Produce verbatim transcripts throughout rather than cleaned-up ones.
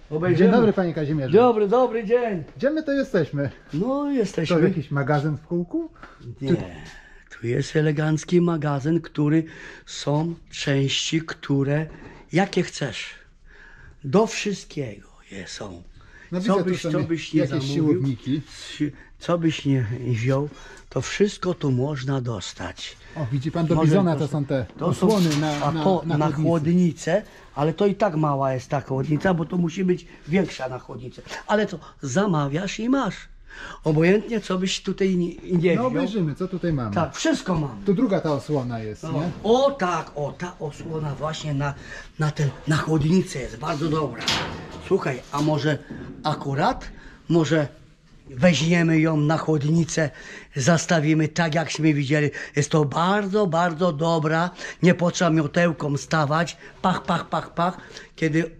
Obejrzymy. Dzień dobry, panie Kazimierzu. Dobry, dobry dzień. Gdzie my to jesteśmy? No jesteśmy. To jakiś magazyn w kółku? Nie, tu jest elegancki magazyn, który są części, które jakie chcesz. Do wszystkiego je są. No Co widzę, tu byś, są co byś nie jakieś zamówił, siłowniki. si- co byś nie wziął, to wszystko tu można dostać. O, widzi pan, do Może bizona to to są- są te To są, osłony na, a na, to na, na, chłodnicy. chłodnicę, ale to i tak mała jest ta chłodnica, bo to musi być większa na chłodnicę. Ale to zamawiasz i masz. Obojętnie co byś tutaj nie, nie No wziął. obejrzymy, co tutaj mamy. Tak, wszystko mam. Tu druga ta osłona jest, No. nie? O tak, o ta osłona właśnie na, na, ten, na chłodnicę jest bardzo dobra. Słuchaj, a może akurat, może weźmiemy ją na chłodnicę, zastawimy tak jakśmy widzieli. Jest to bardzo, bardzo dobra, nie potrzeba miotełką stawać, pach, pach, pach, pach, kiedy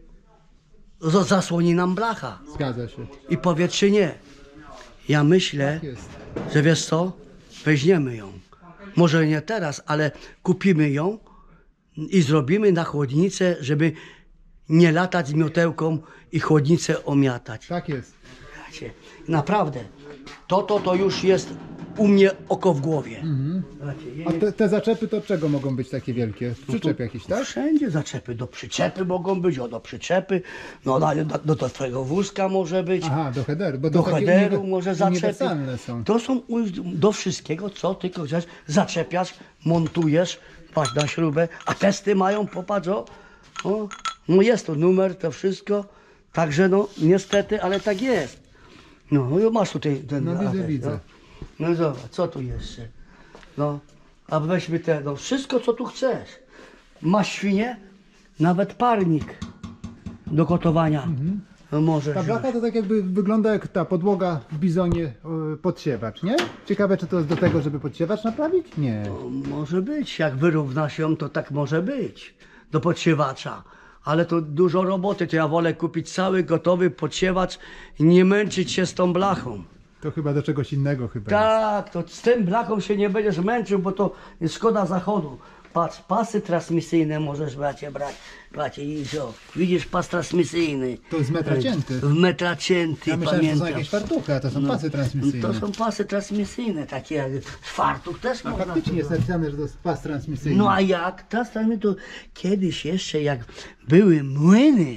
z- zasłoni nam blacha Zgadza się. i powietrze nie. Ja myślę, Tak jest. że wiesz co, weźmiemy ją. Może nie teraz, ale kupimy ją i zrobimy na chłodnicę, żeby nie latać z miotełką i chłodnicę omiatać. Tak jest. Słuchajcie, naprawdę, to, to, to już jest u mnie oko w głowie. Mhm. Słuchajcie, A je- te, te zaczepy to od czego mogą być takie wielkie? No Przyczep jakiś, tak? Wszędzie zaczepy, do przyczepy mogą być, o do przyczepy, no do, do, do, do twojego wózka może być. Aha, do headeru. Bo Do to takie headeru uniwe- może zaczepić. uniwersalne są. To są u- do wszystkiego, co tylko chcesz. Zaczepiasz, montujesz, patrz na śrubę, a testy mają, popatrz, o, o, no jest to numer, to wszystko. Także no, niestety, ale tak jest. No, no masz tutaj ten No, widzę, atest, widzę. No. no zobacz, co tu jeszcze? No, a weźmy te, no wszystko, co tu chcesz. Masz świnie, nawet parnik do gotowania. No możesz. Ta blacha to tak jakby wygląda jak ta podłoga w bizonie o, podsiewacz, nie? Ciekawe, czy to jest do tego, żeby podsiewacz naprawić? Nie. To może być, jak wyrównasz ją, to tak może być, do podsiewacza. Ale to dużo roboty, to ja wolę kupić cały gotowy podsiewacz i nie męczyć się z tą blachą. To chyba do czegoś innego chyba jest. Tak, to z tym blachą się nie będziesz męczył, bo to jest szkoda zachodu. Patrz, pasy transmisyjne możesz, bracie, brać. Bracie, i co? Widzisz, pas transmisyjny. To jest metra cięty. W metra cięty, Ja myślałem, że to są pamiętam. jakieś fartuchy, a to są pasy transmisyjne. To są pasy transmisyjne, takie jak fartuch też A można. faktycznie jest napisane, że to jest pas transmisyjny. No a jak? Teraz to kiedyś jeszcze jak były młyny,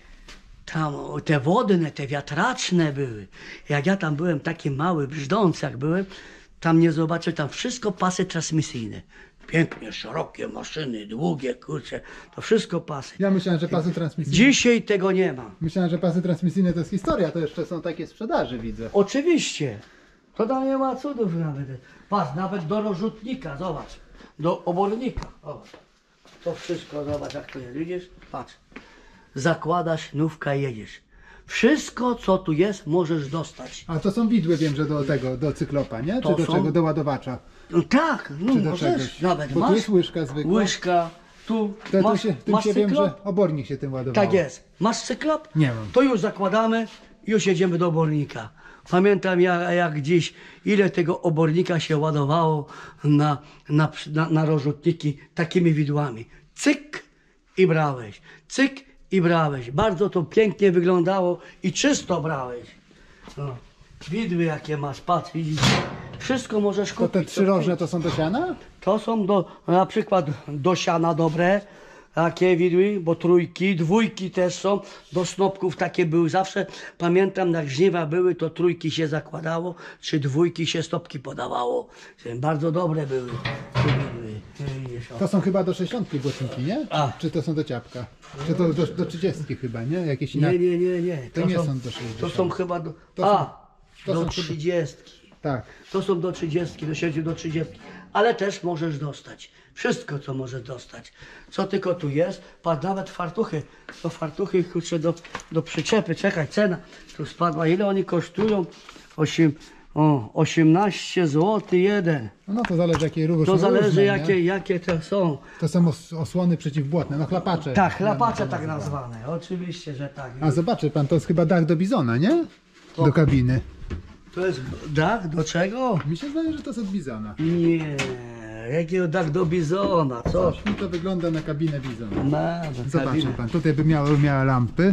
tam te wodne, te wiatraczne były. Jak ja tam byłem taki mały, brzdąc jak byłem, tam nie zobaczę, tam wszystko pasy transmisyjne. Pięknie, szerokie maszyny, długie, kurcze, to wszystko pasy. Ja myślałem, że pasy transmisyjne. Dzisiaj tego nie ma. Myślałem, że pasy transmisyjne to jest historia, to jeszcze są takie sprzedaży, widzę. Oczywiście. To tam nie ma cudów nawet. Patrz, nawet do rozrzutnika, zobacz. Do obornika. Zobacz. To wszystko, zobacz jak to jest. Widzisz? Patrz. Zakładasz, nówka i jedziesz. Wszystko, co tu jest, możesz dostać. A to są widły, wiem, że do tego, do cyklopa, nie? Czy To do są- czego? Do ładowacza. No tak, no Czy do możesz. czegoś? Nawet Bo tu masz jest łyżka zwykła. łyżka, tu To, masz, tu się, tym masz się wiem, cyklop? że obornik się tym ładował. Tak jest. Masz cyklop? Nie mam. To już zakładamy, już jedziemy do obornika. Pamiętam jak, jak dziś, ile tego obornika się ładowało na, na, na, na rozrzutniki takimi widłami. Cyk i brałeś. Cyk i brałeś. Bardzo to pięknie wyglądało i czysto brałeś. No. Widły jakie masz, patrz, widzisz. Wszystko możesz To kupić. te trzy rożne to są do siana? To są do, na przykład do siana dobre, takie widły, bo trójki, dwójki też są, do snopków takie były zawsze. Pamiętam, jak żniwa były, to trójki się zakładało, czy dwójki się stopki podawało. Bardzo dobre były te widły. Widzisz, o. To są chyba do sześćdziesiątki błotniki, nie? A. Czy to są do ciapka? Czy to do, do trzydziestki chyba, nie? Jakieś inne... Nie, nie, nie, nie. To nie są do To sześćdziesiątki. są chyba do, To są- a, to do są chyba- trzydziestki. Tak. To są do trzydziestki, do siedmiu, do trzydziestki. Ale też możesz dostać. Wszystko, co możesz dostać. Co tylko tu jest, patrz, nawet fartuchy. To fartuchy, kurczę, do, do przyczepy. Czekaj, cena tu spadła. Ile oni kosztują? Osiem, o, osiemnaście złotych jeden. No to zależy jakiej rury To są zależy, różne, jakie, nie? jakie to są. To są os osłony przeciwbłotne, no chlapacze. Tak, chlapacze tak nazwane. Oczywiście, że tak. A zobaczy pan, to jest chyba dach do bizona, nie? Do kabiny. To jest dach do czego? Mi się zdaje, że to jest od bizona. Nie, jakiego dach do bizona, co? Coś mi to wygląda na kabinę bizona. Na, Zobaczy pan, tutaj by miały miała lampy.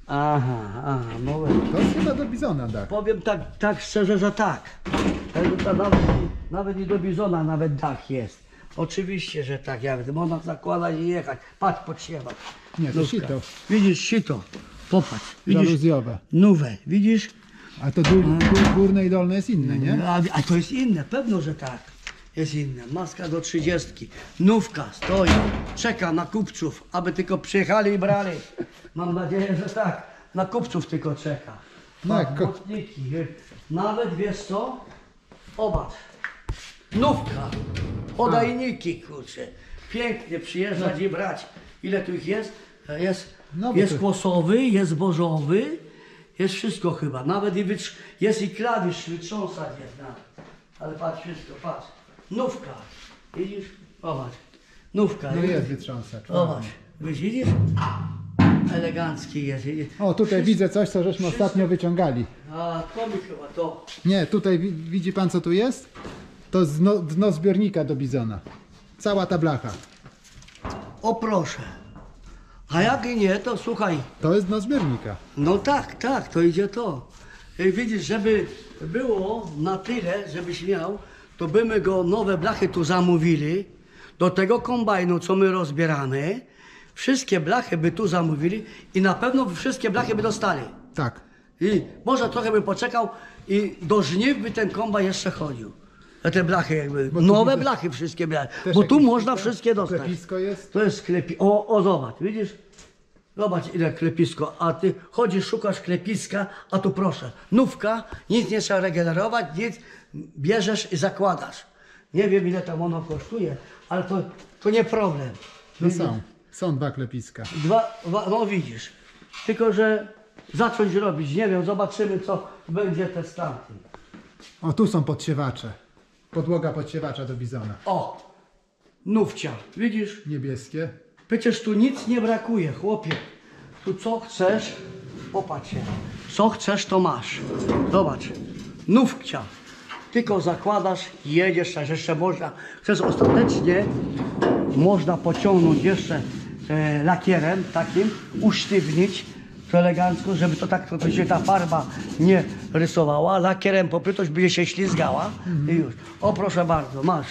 Aha, aha, no To jest chyba do bizona dach. powiem tak, tak szczerze, że tak. Tego to Nawet, i- nawet i do bizona nawet dach jest. Oczywiście, że tak, ja można zakładać i jechać. Patrz, podsiewać. Nie, to Nówka. sito. Widzisz, sito. Popatrz, widzisz, Żaluzjowe. nówę, widzisz? A to dół, dół, górne i dolne jest inne, nie? A, a to jest inne, pewno, że tak. Jest inne. Maska do trzydziestki. Nówka stoi, czeka na kupców, aby tylko przyjechali i brali. Mam nadzieję, że tak. Na kupców tylko czeka. No, Tak, jak ko- botniki. Nawet wiesz co? Zobacz. Nówka. Podajniki, kurczę. Pięknie przyjeżdżać i brać. Ile tu ich jest? Jest, No, bo jest to- kłosowy, jest bożowy. Jest wszystko chyba. Nawet i wytrz... jest i klawisz wytrząsać jest nawet. Ale patrz wszystko, patrz. Nówka. Widzisz? Zobacz. Nówka. No I- jest wytrząsacz. Zobacz. Widzisz? Elegancki jest. O, tutaj widzę coś, co żeśmy ostatnio wyciągali. A to mi chyba to. Nie, tutaj wi- widzi pan co tu jest? To jest dno, dno zbiornika do bizona. Cała ta blacha. O proszę. A jak i nie, to słuchaj. To jest dno zbiornika. No tak, tak, to idzie to. I widzisz, żeby było na tyle, żebyś miał, to byśmy go nowe blachy tu zamówili. Do tego kombajnu, co my rozbieramy, wszystkie blachy by tu zamówili i na pewno wszystkie blachy by dostali. Tak. I może trochę by poczekał i do żniw by ten kombajn jeszcze chodził. A te blachy jakby, Bo tu nowe widzę- blachy wszystkie blachy, Też bo tu jakieś można tutaj wszystkie dostać. Klepisko jest. To jest sklepi. O, o, zobacz, widzisz? Zobacz ile klepisko, a ty chodzisz, szukasz klepiska, a tu proszę, nówka, nic nie trzeba regenerować, nic, bierzesz i zakładasz. Nie wiem ile tam ono kosztuje, ale to, to nie problem. No są. Są dwa klepiska. Dwa, dwa, no widzisz, tylko że zacząć robić, nie wiem, zobaczymy co będzie testantem. O, tu są podsiewacze. Podłoga podsiewacza do bizona. O, nówcia, widzisz? Niebieskie. Przecież tu nic nie brakuje, chłopie. Tu co chcesz, popatrz się. Co chcesz, to masz. Zobacz, nówcia. Tylko zakładasz i jedziesz, a jeszcze można, chcesz ostatecznie, można pociągnąć jeszcze e, lakierem takim, usztywnić to elegancko, żeby to tak, to, to się ta farba nie rysowała. Lakierem poprytość by się ślizgała i już. O proszę bardzo, masz.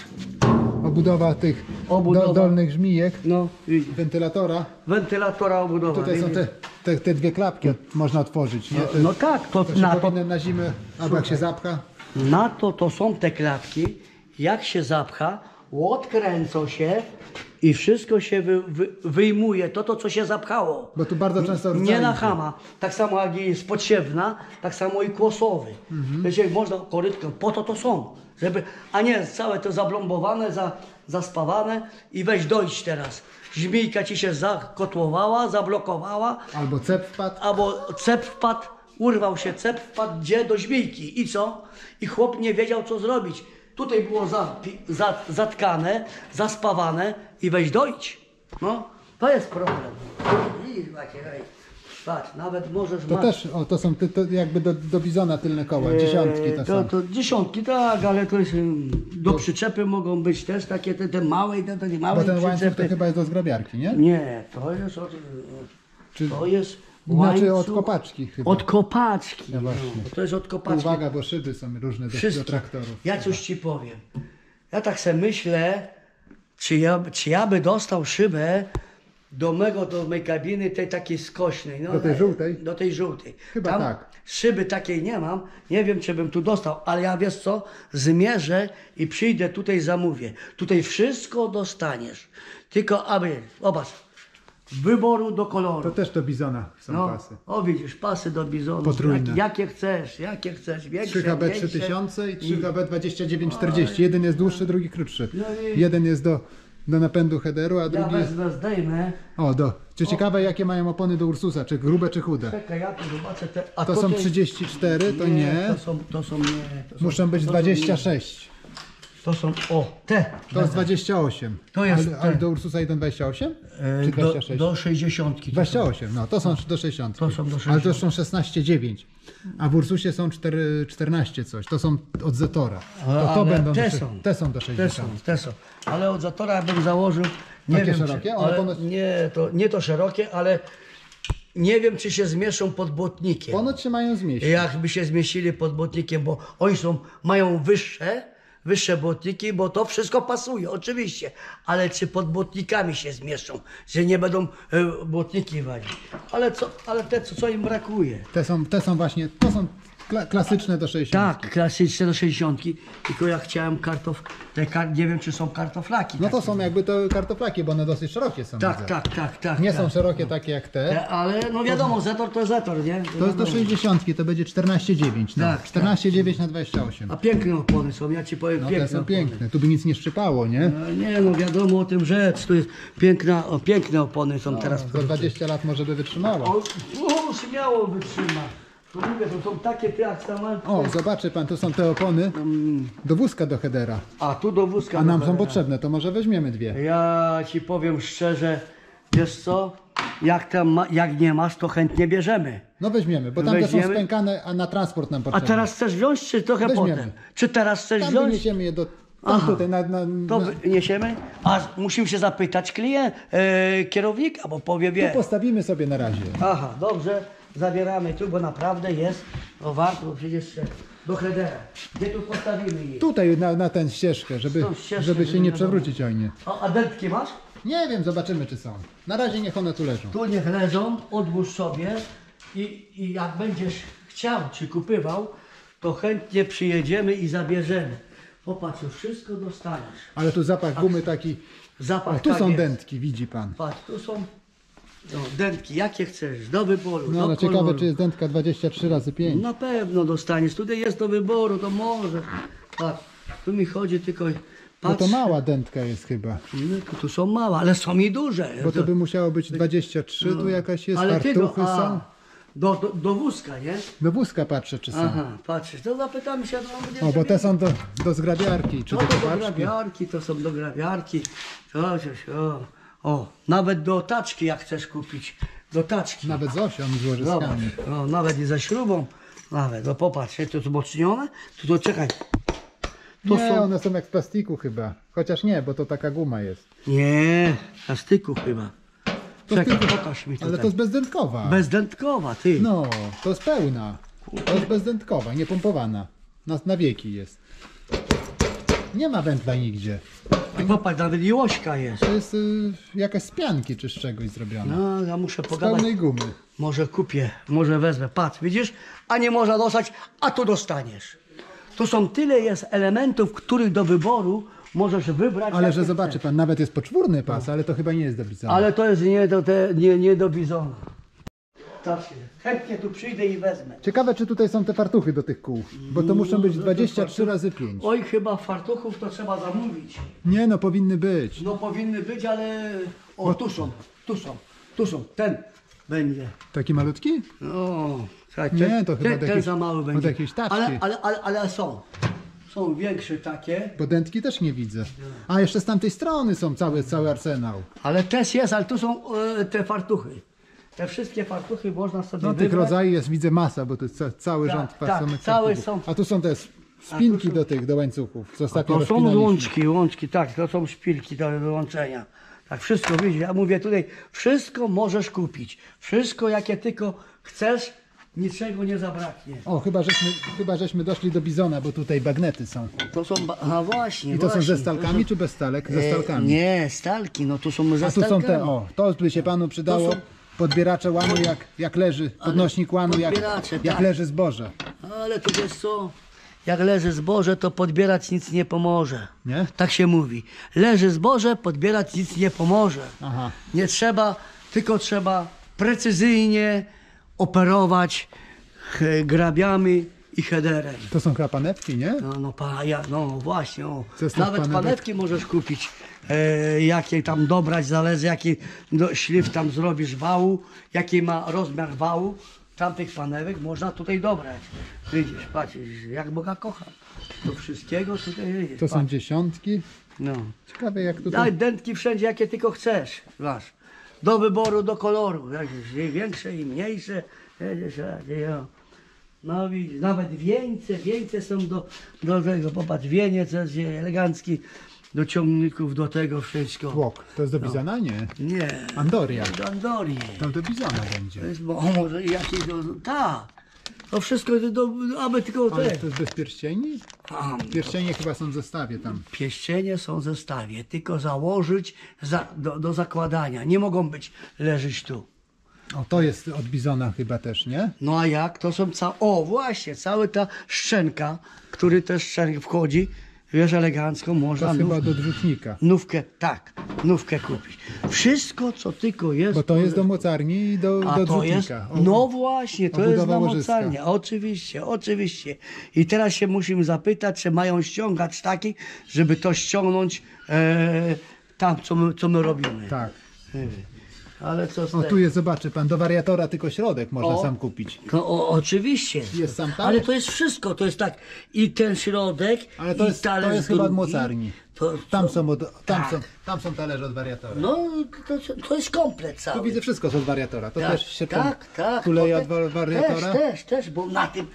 Obudowa tych Obudowa. Do, dolnych żmijek. No, widzisz. Wentylatora. Wentylatora obudowa. Tutaj są te, te, te dwie klapki można otworzyć, nie? Te, No tak, to to się na to, powinno na zimę, albo jak się zapcha. na to to są te klapki, jak się zapcha, odkręcą się i wszystko się wy, wy, wyjmuje, to to co się zapchało. Bo tu bardzo często Nie rdzają na się. chama, tak samo jak jest podsiewna, tak samo i kłosowy. Mhm. Wiecie, można korytką, po to to są, żeby, a nie całe to zablombowane, za, zaspawane i weź dojść teraz. Żmijka ci się zakotłowała, zablokowała, Albo cep wpadł. albo cep wpadł, urwał się cep, wpadł gdzie? Do żmijki. I co? I chłop nie wiedział co zrobić. Tutaj było za, za, zatkane, zaspawane i weź dojdź. No, to jest problem. I właśnie, hej, patrz, nawet możesz To mać- też, o, to są ty, to jakby do, do bizona tylne koła, dziesiątki to Eee, są. to, to dziesiątki, tak, ale to jest, ym, do przyczepy mogą być też takie te, te małe i te, te małe Bo ten łańcuch przyczepy. to chyba jest do zgrabiarki, nie? Nie, to jest od, Czy, to jest znaczy od łańcuch- kopaczki chyba. Od kopaczki. No No, właśnie. to jest od kopaczki. Uwaga, bo szyby są różne do, do Wszystkie. traktorów. Ja coś ci powiem. Ja tak sobie myślę, czy ja, czy ja by dostał szybę do mego, do mojej kabiny, tej takiej skośnej. No, Do tej żółtej? Do tej żółtej. Chyba Tam tak. Szyby takiej nie mam, nie wiem czy bym tu dostał, ale ja wiesz co, zmierzę i przyjdę tutaj zamówię. Tutaj wszystko dostaniesz. Tylko aby, zobacz, wyboru do koloru. To też do bizona są No, pasy. o widzisz, pasy do bizonu. Potrójne. Jak, jakie chcesz, jakie chcesz. Większe, trzy H B mniejsze. trzy tysiące i trzy H B dwadzieścia dziewięć czterdzieści. Jeden jest dłuższy, drugi krótszy. No i- Jeden jest do, do napędu headeru, a Ja drugi jest... wezmę, zdejmę. O, do. Czy ciekawe jakie mają opony do Ursusa, czy grube, czy chude? Czekaj, ja tu zobaczę te. A To są tutaj- trzydzieści cztery, to nie. To są, to są nie. To są, Muszą być to są dwadzieścia nie. sześć. To są, o, te. To jest dwadzieścia osiem. To jest ale, ale ten. do Ursusa idą dwadzieścia osiem? E, Czy do, dwadzieścia sześć? do sześćdziesiątki. to dwadzieścia są. osiem, no to są do sześćdziesiąt. To są do Ale to sześćdziesiątki. są szesnaście dziewięć. A w Ursusie są cztery, czternaście coś. To są od Zetora. To, to Ale będą te do, są. te są do Te są, sześćdziesiąt. te są. Ale od Zatora bym założył. Nie Takie wiem, szerokie? Czy, One ale ponoć- nie, to, nie to szerokie, ale nie wiem, czy się zmieszczą pod błotnikiem. Ponoć się mają zmieścić. Jakby się zmieścili pod błotnikiem, bo oni są, mają wyższe, wyższe błotniki, bo to wszystko pasuje, oczywiście. Ale czy pod błotnikami się zmieszczą, że nie będą e, błotniki walić. Ale, co, ale te, co, co im brakuje. Te są, te są właśnie, to są kla klasyczne do sześćdziesiątki. Tak, klasyczne do sześćdziesiątki. Tylko ja chciałem kartof... Te kar... Nie wiem, czy są kartoflaki. No to takie. są jakby to kartoflaki, bo one dosyć szerokie są. Tak, widzę. tak, tak, tak. Nie tak. są szerokie takie jak te. Te, ale no wiadomo, zetor to zetor, nie? To jest do sześćdziesiątki, to będzie czternaście dziewięć. No. Tak, czternaście dziewięć na dwadzieścia osiem. A piękne opony są, ja ci powiem, No piękne te są opony. piękne, tu by nic nie szczypało, nie? No, nie no, wiadomo o tym rzecz, to jest piękna, o, piękne opony są teraz w Za produkcji. dwadzieścia lat może by wytrzymało. O, o, śmiało wytrzyma. To mówię, to są takie te aksamanty. O, zobaczy pan, tu są te opony do wózka do headera. A tu do wózka. A nam do są cholera. potrzebne, to może weźmiemy dwie. Ja ci powiem szczerze, wiesz co, jak, tam ma, jak nie masz, to chętnie bierzemy. No weźmiemy, bo tamte są Weźmiemy. spękane, a na transport nam A potrzebne. teraz chcesz wziąć, czy trochę Weźmiemy. potem? Czy teraz chcesz Tam wziąć? wyniesiemy je do... Tam Aha. tutaj, na... na, To na wyniesiemy? A musimy się zapytać klient, e, kierownika, bo powie tu wie. postawimy sobie na razie. Aha, dobrze, zabieramy tu, bo naprawdę jest, no warto, bo przecież się do headera. Gdzie tu postawimy je? Tutaj na, na tę ścieżkę, żeby, Tą ścieżkę, żeby się żeby nie wiadomo. przewrócić o nie. O, a dętki masz? Nie wiem, zobaczymy czy są. Na razie niech one tu leżą. Tu niech leżą, odłóż sobie i, i jak będziesz chciał czy kupywał, to chętnie przyjedziemy i zabierzemy. Popatrz, już wszystko dostaniesz. Ale tu zapach gumy taki... Zapach O, tu tak są jest. dętki, widzi pan. Patrz, tu są no, dętki, jakie chcesz, do wyboru, No do ale ciekawe koloru. czy jest dętka dwadzieścia trzy razy pięć. Na pewno dostaniesz, tutaj jest do wyboru, to może. Patrz, tu mi chodzi tylko... No Patrz, to mała dętka jest chyba. no, tu, tu są małe, ale są i duże. Bo to by musiało być dwadzieścia trzy, tu jakaś jest, ale tego, fartuchy a, są. do, do, do wózka, nie? Do wózka patrzę czy są. Aha, patrzysz, to zapytamy się, no będzie O, bo te są do, do zgrabiarki, czy no, do to do kopaczki. grabiarki, to są do grabiarki. To, coś, o, o, nawet do taczki jak chcesz kupić, do taczki. Nawet z osią, z Zobacz, łożyskami. o, nawet i ze śrubą, nawet, no popatrz, to wzmocnione, to, to czekaj. To Nie, są, one są jak z plastiku chyba. Chociaż nie, bo to taka guma jest. nie, plastyku chyba. To Czekaj, tylko- pokaż mi tutaj. Ale to jest bezdętkowa. Bezdętkowa, ty. No, to jest pełna. To jest bezdętkowa, nie pompowana. Na, na wieki jest. Nie ma wędla nigdzie. I popatrz, nawet i łośka jest. To jest y, jakaś z pianki czy z czegoś zrobiona. No, ja muszę Z pogadać. pełnej gumy. Może kupię, może wezmę. Patrz, widzisz? A nie można dostać, a tu dostaniesz. Tu są tyle jest elementów, których do wyboru możesz wybrać. Ale jakie że zobaczy chcesz. pan, nawet jest poczwórny pas, ale to chyba nie jest do bizona. Ale to jest nie do, te, nie, nie do bizona. Tak, chętnie tu przyjdę i wezmę. Ciekawe, czy tutaj są te fartuchy do tych kół, bo to muszą być dwadzieścia trzy razy pięć. Oj, chyba fartuchów to trzeba zamówić. Nie no, powinny być. No powinny być, ale... O, tu są, tu są, tu są. Ten będzie. Taki malutki? No, tak, Nie, ten, to chyba ten, do ten jakiejś- za mały od będzie. jakiejś taczki. Ale, ale, ale, ale są. Są większe takie. Bo dętki też nie widzę. A jeszcze z tamtej strony są cały, cały arsenał. Ale też jest, ale tu są e, te fartuchy. Te wszystkie fartuchy można sobie No tych wybrać. rodzajów jest, widzę masa, bo to jest ca cały Tak, rząd tak, farsowych całe fartuchów. są. A tu są te spinki A tu są- do tych, do łańcuchów, co ostatnio To są rozpinaliśmy. łączki, łączki, tak, to są szpilki do wyłączenia. Tak, wszystko widzisz, ja mówię tutaj, wszystko możesz kupić. Wszystko jakie tylko chcesz, niczego nie zabraknie. O, chyba żeśmy, chyba żeśmy doszli do bizona, bo tutaj bagnety są. To są, ba- a właśnie, I to są właśnie, ze stalkami czy bez stalek? Ze stalkami. E, nie, stalki, no tu są ze A tu są stalkami. te, o, to by się panu przydało. To są- Podbieracze łanu, jak, jak leży, podnośnik łanu, jak, podbieracze, jak tak. leży zboże. Ale to wiesz co, jak leży zboże, to podbierać nic nie pomoże. Nie? Tak się mówi. Leży zboże, podbierać nic nie pomoże. Aha. Nie trzeba, tylko trzeba precyzyjnie operować he, grabiami i headerem. To są klapanewki, nie? No, no, pa, ja, no właśnie, o. Zestaw Nawet panewek. panewki możesz kupić, e, jakie tam dobrać, zależy jaki do, szlif tam zrobisz wału, jaki ma rozmiar wału. Tamtych panewek można tutaj dobrać. Widzisz, patrz, jak Boga kocham. Do wszystkiego tutaj widzisz, To są patrz. dziesiątki. No. Ciekawe jak tutaj... Daj dętki wszędzie, jakie tylko chcesz. Masz. Do wyboru, do koloru. Jakieś i większe i mniejsze. Jedziesz, radzie, o. No widzisz, nawet wieńce, wieńce są do, do tego. Popatrz, wieniec jest elegancki. do ciągników, do tego wszystko. Tłok. To jest do bizona? Nie. Nie. Andoria. Do Andorii. To do bizona będzie. To jest, bo może jakiś do... Tak. To wszystko do, do, aby tylko Ale te... to jest bez pierścieni? A, Pierścienie chyba są w zestawie tam. pierścienie są w zestawie, tylko założyć za, do, do zakładania. Nie mogą być leżeć tu. O, to jest od bizona chyba też, nie? No a jak? To są całe... O, właśnie, cała ta szczęka, który też szczęk wchodzi, wiesz, elegancko To można jest nów, chyba do drzutnika. nówkę, tak, nówkę kupić. Wszystko, co tylko jest... Bo to jest do mocarni i do, A do to jest, drzutnika. O, no właśnie, to jest obudowa na łożyska. mocarnię. Oczywiście, oczywiście. I teraz się musimy zapytać, czy mają ściągać taki, żeby to ściągnąć e, tam, co my, co my robimy. Tak. Ale co z O, tego? tu jest, zobaczy pan, do wariatora tylko środek można O. sam kupić. To, o, oczywiście. Jest sam tam? Ale to jest wszystko, to jest tak i ten środek, Ale to i jest, to talerz jest chyba od drugi. mocarni. To, Tam co? są, od, tam, Tak. są, tam są talerze od wariatora. No, to, to jest komplet cały. Tu widzę wszystko z od wariatora. To tak, też się tak, tak. tuleje to od wa- wariatora. Też, też, też, bo na tym,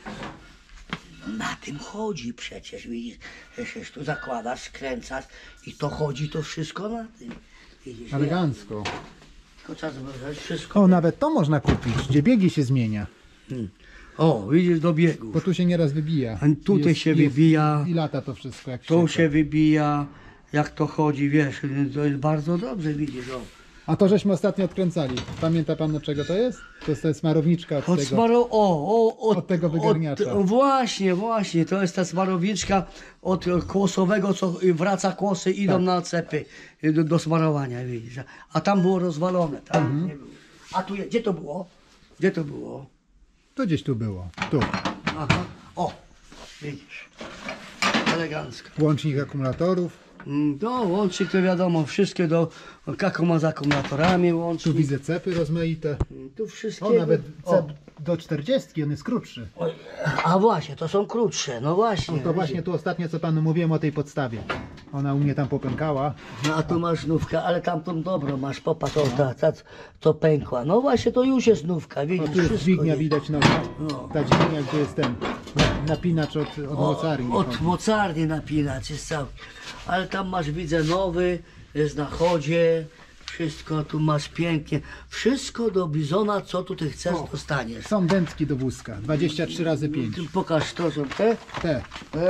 na tym chodzi przecież, widzisz, że się tu zakładasz, skręcasz i to chodzi to wszystko na tym. Widzisz, nie? Elegancko. Tylko czas wybrać wszystko. O, nawet to można kupić, gdzie biegi się zmienia. Hmm. O, widzisz, do biegów. Bo tu się nieraz wybija. A tutaj się wybija. I lata to wszystko jak To ścieka. się wybija, jak to chodzi, wiesz, to jest bardzo dobrze, widzisz, o. A to żeśmy ostatnio odkręcali. Pamięta pan od czego to jest? To jest ta smarowniczka od, Od tego. smaro... O, o, od, Od tego wygarniacza. Od, właśnie, właśnie, to jest ta smarowniczka od kłosowego, co wraca kłosy, idą Tak. na cepy do, do smarowania, widzisz. A tam było rozwalone, tam Mhm. nie było. A tu, je- gdzie to było? Gdzie to było? To gdzieś tu było. Tu. Aha, o, widzisz, elegancko. Łącznik akumulatorów. Mm, No, łącznik to wiadomo, wszystkie do, kakoma z akumulatorami Tu łącznik. widzę cepy rozmaite. Tu wszystkie. O, nawet o. cep do czterdziestki, on jest krótszy. Oj, a właśnie, to są krótsze, no właśnie. No to właśnie tu ostatnio co panu mówiłem o tej podstawie. Ona u mnie tam popękała. No a tu masz nówkę, ale tamtą dobrą masz, popatrz, o, ta, ta, co pękła. No właśnie, to już jest nówka, O, widzisz, tu jest wszystko dźwignia, jest. widać nowa. No. Ta dźwignia, gdzie jest ten na- napinacz od, od O, mocarni. od chodzi. mocarni napinać jest cały. Ale tam masz, widzę, nowy, jest na chodzie, wszystko tu masz pięknie. Wszystko do bizona, co tu ty chcesz, O. dostaniesz. Są dętki do wózka, dwadzieścia trzy razy pięć. Pokaż, to są te. Te,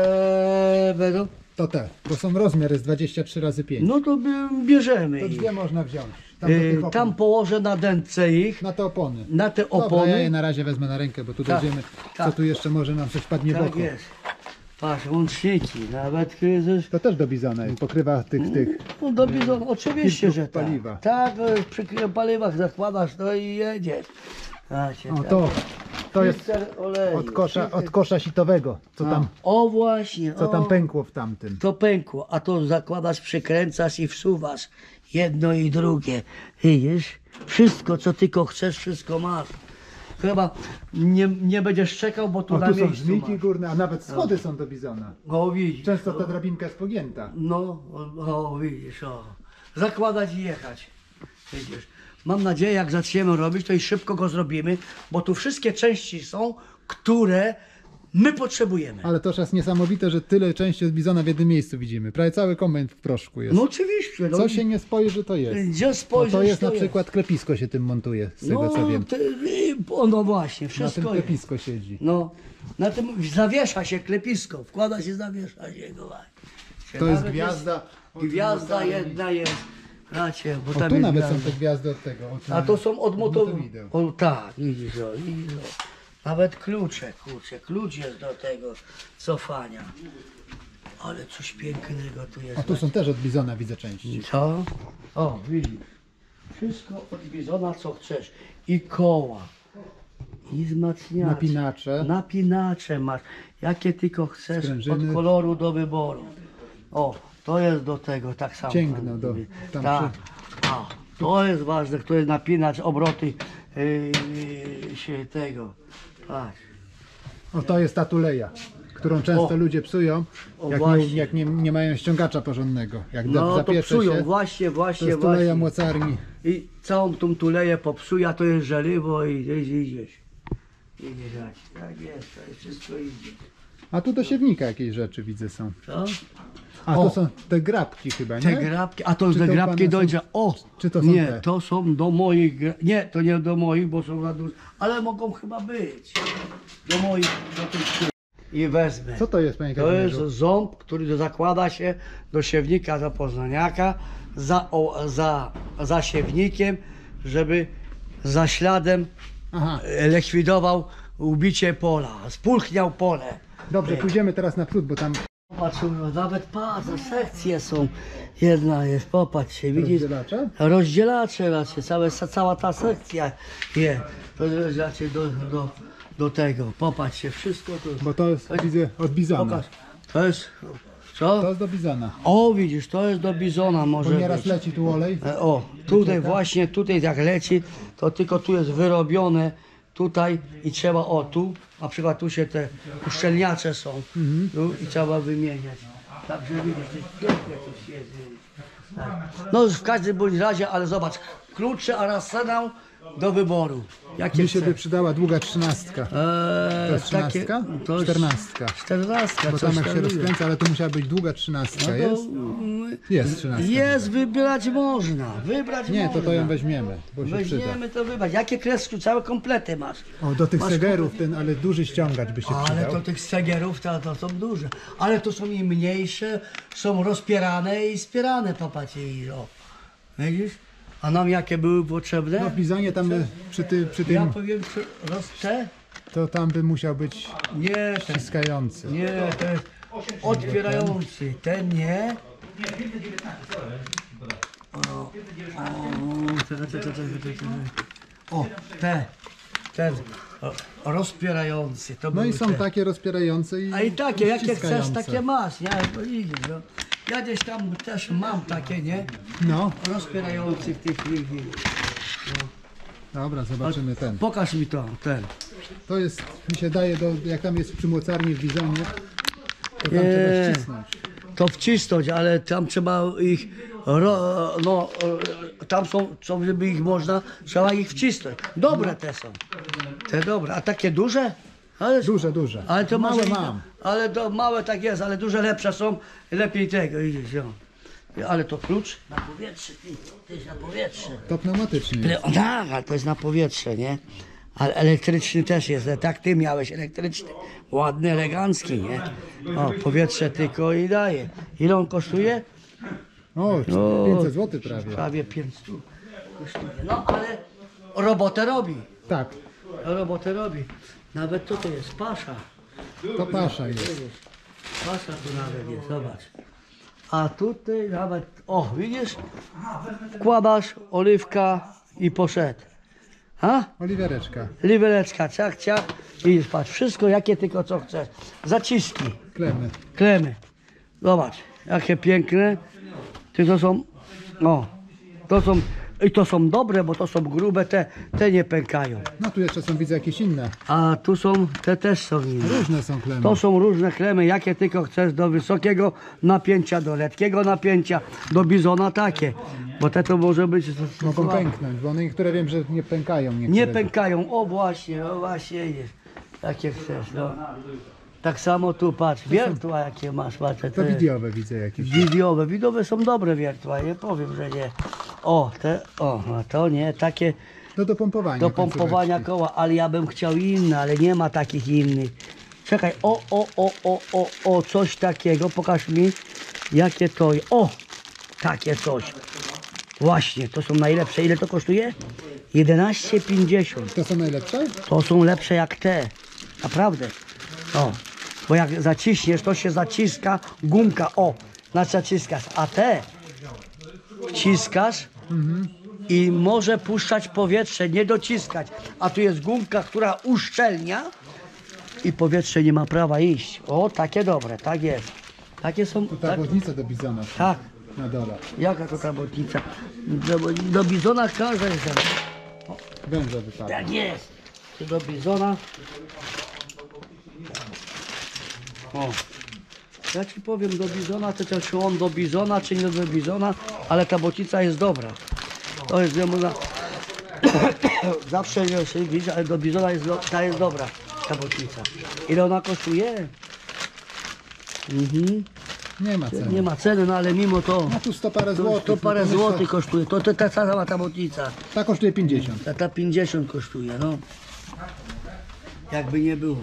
Eee, będą. to te, bo są rozmiar jest dwadzieścia trzy razy pięć. No to by- bierzemy To ich. dwie można wziąć. Tam, do Eee, tych opon. tam położę na dętce ich, Na te opony. na te Dobra, opony. ja je na razie wezmę na rękę, bo tu Tak, dojdziemy. Co tak. tu jeszcze może nam coś padnie w Tak oko. jest. Patrz, łączniki, nawet kryzys. To też do bizona, pokrywa tych, tych. No do bizona, oczywiście, Filtrów że tak. paliwa. Tak, e, przy k- paliwach zakładasz, no i jedziesz. Macie, O, tak. to, to jest Filtr oleju, od kosza, filtr- od kosza sitowego, co A, tam, O właśnie, co o, tam pękło w tamtym. to pękło, a to zakładasz, przykręcasz i wsuwasz. Jedno i drugie. Widzisz? Wszystko, co tylko chcesz, wszystko masz. Chyba nie, nie będziesz czekał, bo tu O, na tu są miejscu żmijki masz. górne, a nawet schody są do bizona. O, widzisz. Często ta drabinka jest pogięta. No, o, o, widzisz, o. Zakładać i jechać. Widzisz. Mam nadzieję, jak zaczniemy robić, to i szybko go zrobimy, bo tu wszystkie części są, które my potrzebujemy. Ale to jest niesamowite, że tyle części od bizona w jednym miejscu widzimy. Prawie cały kombajn w proszku jest. No oczywiście. No, Co się nie spojrzy, to jest. Gdzie No spojrzysz, to jest na przykład klepisko się tym montuje, z tego no, co wiem. Te, o, no właśnie, Na tym wszystko jest. klepisko siedzi. No, na tym zawiesza się klepisko, wkłada się, zawiesza się go. To jest Nawet gwiazda. od Gwiazda mocarni. jedna jest. Znacie, bo O, tam tu jest nawet gwiazda. są te gwiazdy od tego. Od, A to są od motoru. motowideł. O tak, widzisz, o, widzisz, o. Nawet klucze, klucze, klucz jest do tego cofania. Ale coś pięknego tu jest. A tu są też od bizona, widzę części. Co? O, widzisz. Wszystko od bizona, co chcesz. I koła. I wzmacniacze. Napinacze. Napinacze masz. Jakie tylko chcesz. Sprężyny. Od koloru do wyboru. O, to jest do tego, tak samo. Cięgno do- tam Tak. A, to jest ważne, to jest napinacz, obroty yy, się tego. Patrz. O, to jest ta tuleja, którą często O. ludzie psują, O, jak, nie, właśnie. jak nie, nie mają ściągacza porządnego. Jak No no, to zapiecze psują, się, właśnie, to właśnie, jest tuleja właśnie. mocarni. I całą tą tuleję popsuje, a to jest żeliwo i gdzieś idziesz. Idziesz, Jać. Tak jest, to jest wszystko idzie. A tu do siewnika jakieś rzeczy widzę są. Co? A O. to są te grabki chyba, Te nie? grabki, a to Czy te to grabki pana dojdzie. są- O! czy to są nie, te? to są do moich. gra- Nie, to nie do moich, bo są za duże. Ale mogą chyba być. Do moich. Do tych... I wezmę. Co to jest, panie To jest Kazimierzu? ząb, który zakłada się do siewnika za poznaniaka, za, o, za, za siewnikiem, żeby za śladem Aha, e, likwidował ubicie pola, spulchniał pole. dobrze, pójdziemy teraz na przód, bo tam Popatrz, no, nawet patrz, sekcje są. Jedna jest, popatrz się, widzisz? rozdzielacze. Rozdzielacze raczej, całe, cała ta sekcja jest. To jest raczej do, do, do tego. Popatrz się, wszystko to. Bo to jest, widzę, od bizona. Pokaż. To jest. Co? To jest do bizona. O, widzisz, to jest do bizona Bo może nieraz być. leci tu olej. E, O, tutaj Wycieka. właśnie, tutaj jak leci, to tylko tu jest wyrobione, tutaj i trzeba, o tu, na przykład tu się te uszczelniacze są, tu i trzeba wymieniać. Także widzisz, to jest piękne to jest. Tak. No w każdym bądź razie, ale zobacz, klucze arsenał do wyboru. Jakie Mi się by chcesz? przydała długa trzynastka. Eee, To jest takie- trzynastka? to jest Czternastka. Czternastka, Bo coś tam jak się tam jest. rozkręca, ale to musiała być długa trzynastka. No to, Jest? mm, Jest trzynastka. Jest, wybrać można, wybrać Nie, można. to to ją weźmiemy, bo się przyda. Weźmiemy to wybrać. Jakie kreski, całe komplety masz? O, do tych Masz segerów ten, ale duży ściągacz by się Ale przydał. to tych segerów to, to są duże. Ale to są i mniejsze, są rozpierane i spierane, popatrz i o. Widzisz? A nam jakie były potrzebne? No w bizonie tam by, przy, ty, przy Ja tym, powiem, czy rozcze? to tam by musiał być Nie, ten, ściskający. nie, to jest otwierający. Ten nie. O, o, te, te, te, te, te, te. O, te, ten o, rozpierający. To No i były są te. takie rozpierające i A i takie, jakie chcesz, ściskające. takie masz, nie? Bo widzisz, no. Ja gdzieś tam też mam takie, nie? No, Rozpierający w tych chwili. dobra, zobaczymy ten. Pokaż mi to, ten. To jest, mi się daje, do, jak tam jest przy mocarni w bizonie, to tam Nie. trzeba ścisnąć. To wcisnąć, ale tam trzeba ich, ro, no, e, tam są, są, żeby ich można, trzeba ich wcisnąć. Dobre te są. Te dobre, a takie duże? Ale, Duże, duże. ale to Małe może, mam. ale to małe tak jest, ale duże lepsze są, lepiej tego, widzisz, jo. Ale to klucz? Na powietrze, ty, to jest na powietrze. To pneumatyczny jest. Ale, tak, ale to jest na powietrze, nie? Ale elektryczny też jest, tak ty miałeś elektryczny. Ładny, elegancki, nie? O, powietrze tylko i daje. Ile on kosztuje? O, O, pięćset złotych prawie. Prawie pięćset kosztuje. No ale robotę robi. Tak, Robotę robi. Nawet tutaj jest pasza. to pasza jest. Widzisz? Pasza tu nawet jest, zobacz. A tutaj nawet, o widzisz? Wkładasz oliwka i poszedł. A? Oliwiereczka, Liweleczka, ciach, ciach. I patrz, wszystko jakie tylko co chcesz. Zaciski, klemy. klemy. Zobacz, jakie piękne. Ty to są, o, to są, i to są dobre, bo to są grube, te, te nie pękają. No tu jeszcze są, widzę, jakieś inne. A tu są, te też są inne. Różne są klemy. To są różne klemy, jakie tylko chcesz, do wysokiego napięcia, do letkiego napięcia, do bizona takie. Bo te to może być... Mogą pęknąć, bo one niektóre wiem, że nie pękają. Niektóre. Nie pękają, o właśnie, o właśnie jest. Jakie chcesz, no. Tak samo tu patrz, wiertła jakie masz, patrz. To te widiowe widzę jakieś. Widiowe, widowe są dobre wiertła, nie powiem, że nie. O, te, o, a to nie, takie No do pompowania. do pompowania końcóweczki. koła, ale ja bym chciał inne, ale nie ma takich innych. Czekaj, o, o, o, o, o, o, coś takiego, pokaż mi, jakie to jest. O, takie coś. Właśnie, to są najlepsze. Ile to kosztuje? jedenaście pięćdziesiąt. To są najlepsze? To są lepsze jak te. Naprawdę. O, bo jak zaciśniesz, to się zaciska gumka. O, znaczy zaciskasz. A te wciskasz i może puszczać powietrze, nie dociskać. A tu jest gumka, która uszczelnia i powietrze nie ma prawa iść. O, takie dobre, tak jest. Takie są. To Tak, tabłodnica do bizona. są tak. Na dole. Jaka to ta botnica? Do, do bizona każda jest. Węża wypadła. Tak jest. Tu do bizona. O. Ja ci powiem do bizona, to też czy on do bizona, czy nie do bizona, ale ta bocica jest dobra. To jest, można... Zawsze nie się widzi, ale do bizona jest, do- ta jest dobra, ta bocica. Ile ona kosztuje? Mhm. Nie ma ceny. Nie ma ceny, no ale mimo to, No tu sto parę to, złotych. to parę no to złotych myślę- kosztuje. To, to ta cała ta botnica. Ta kosztuje pięćdziesiąt. Ta, ta pięćdziesiąt kosztuje, no. Jakby nie było.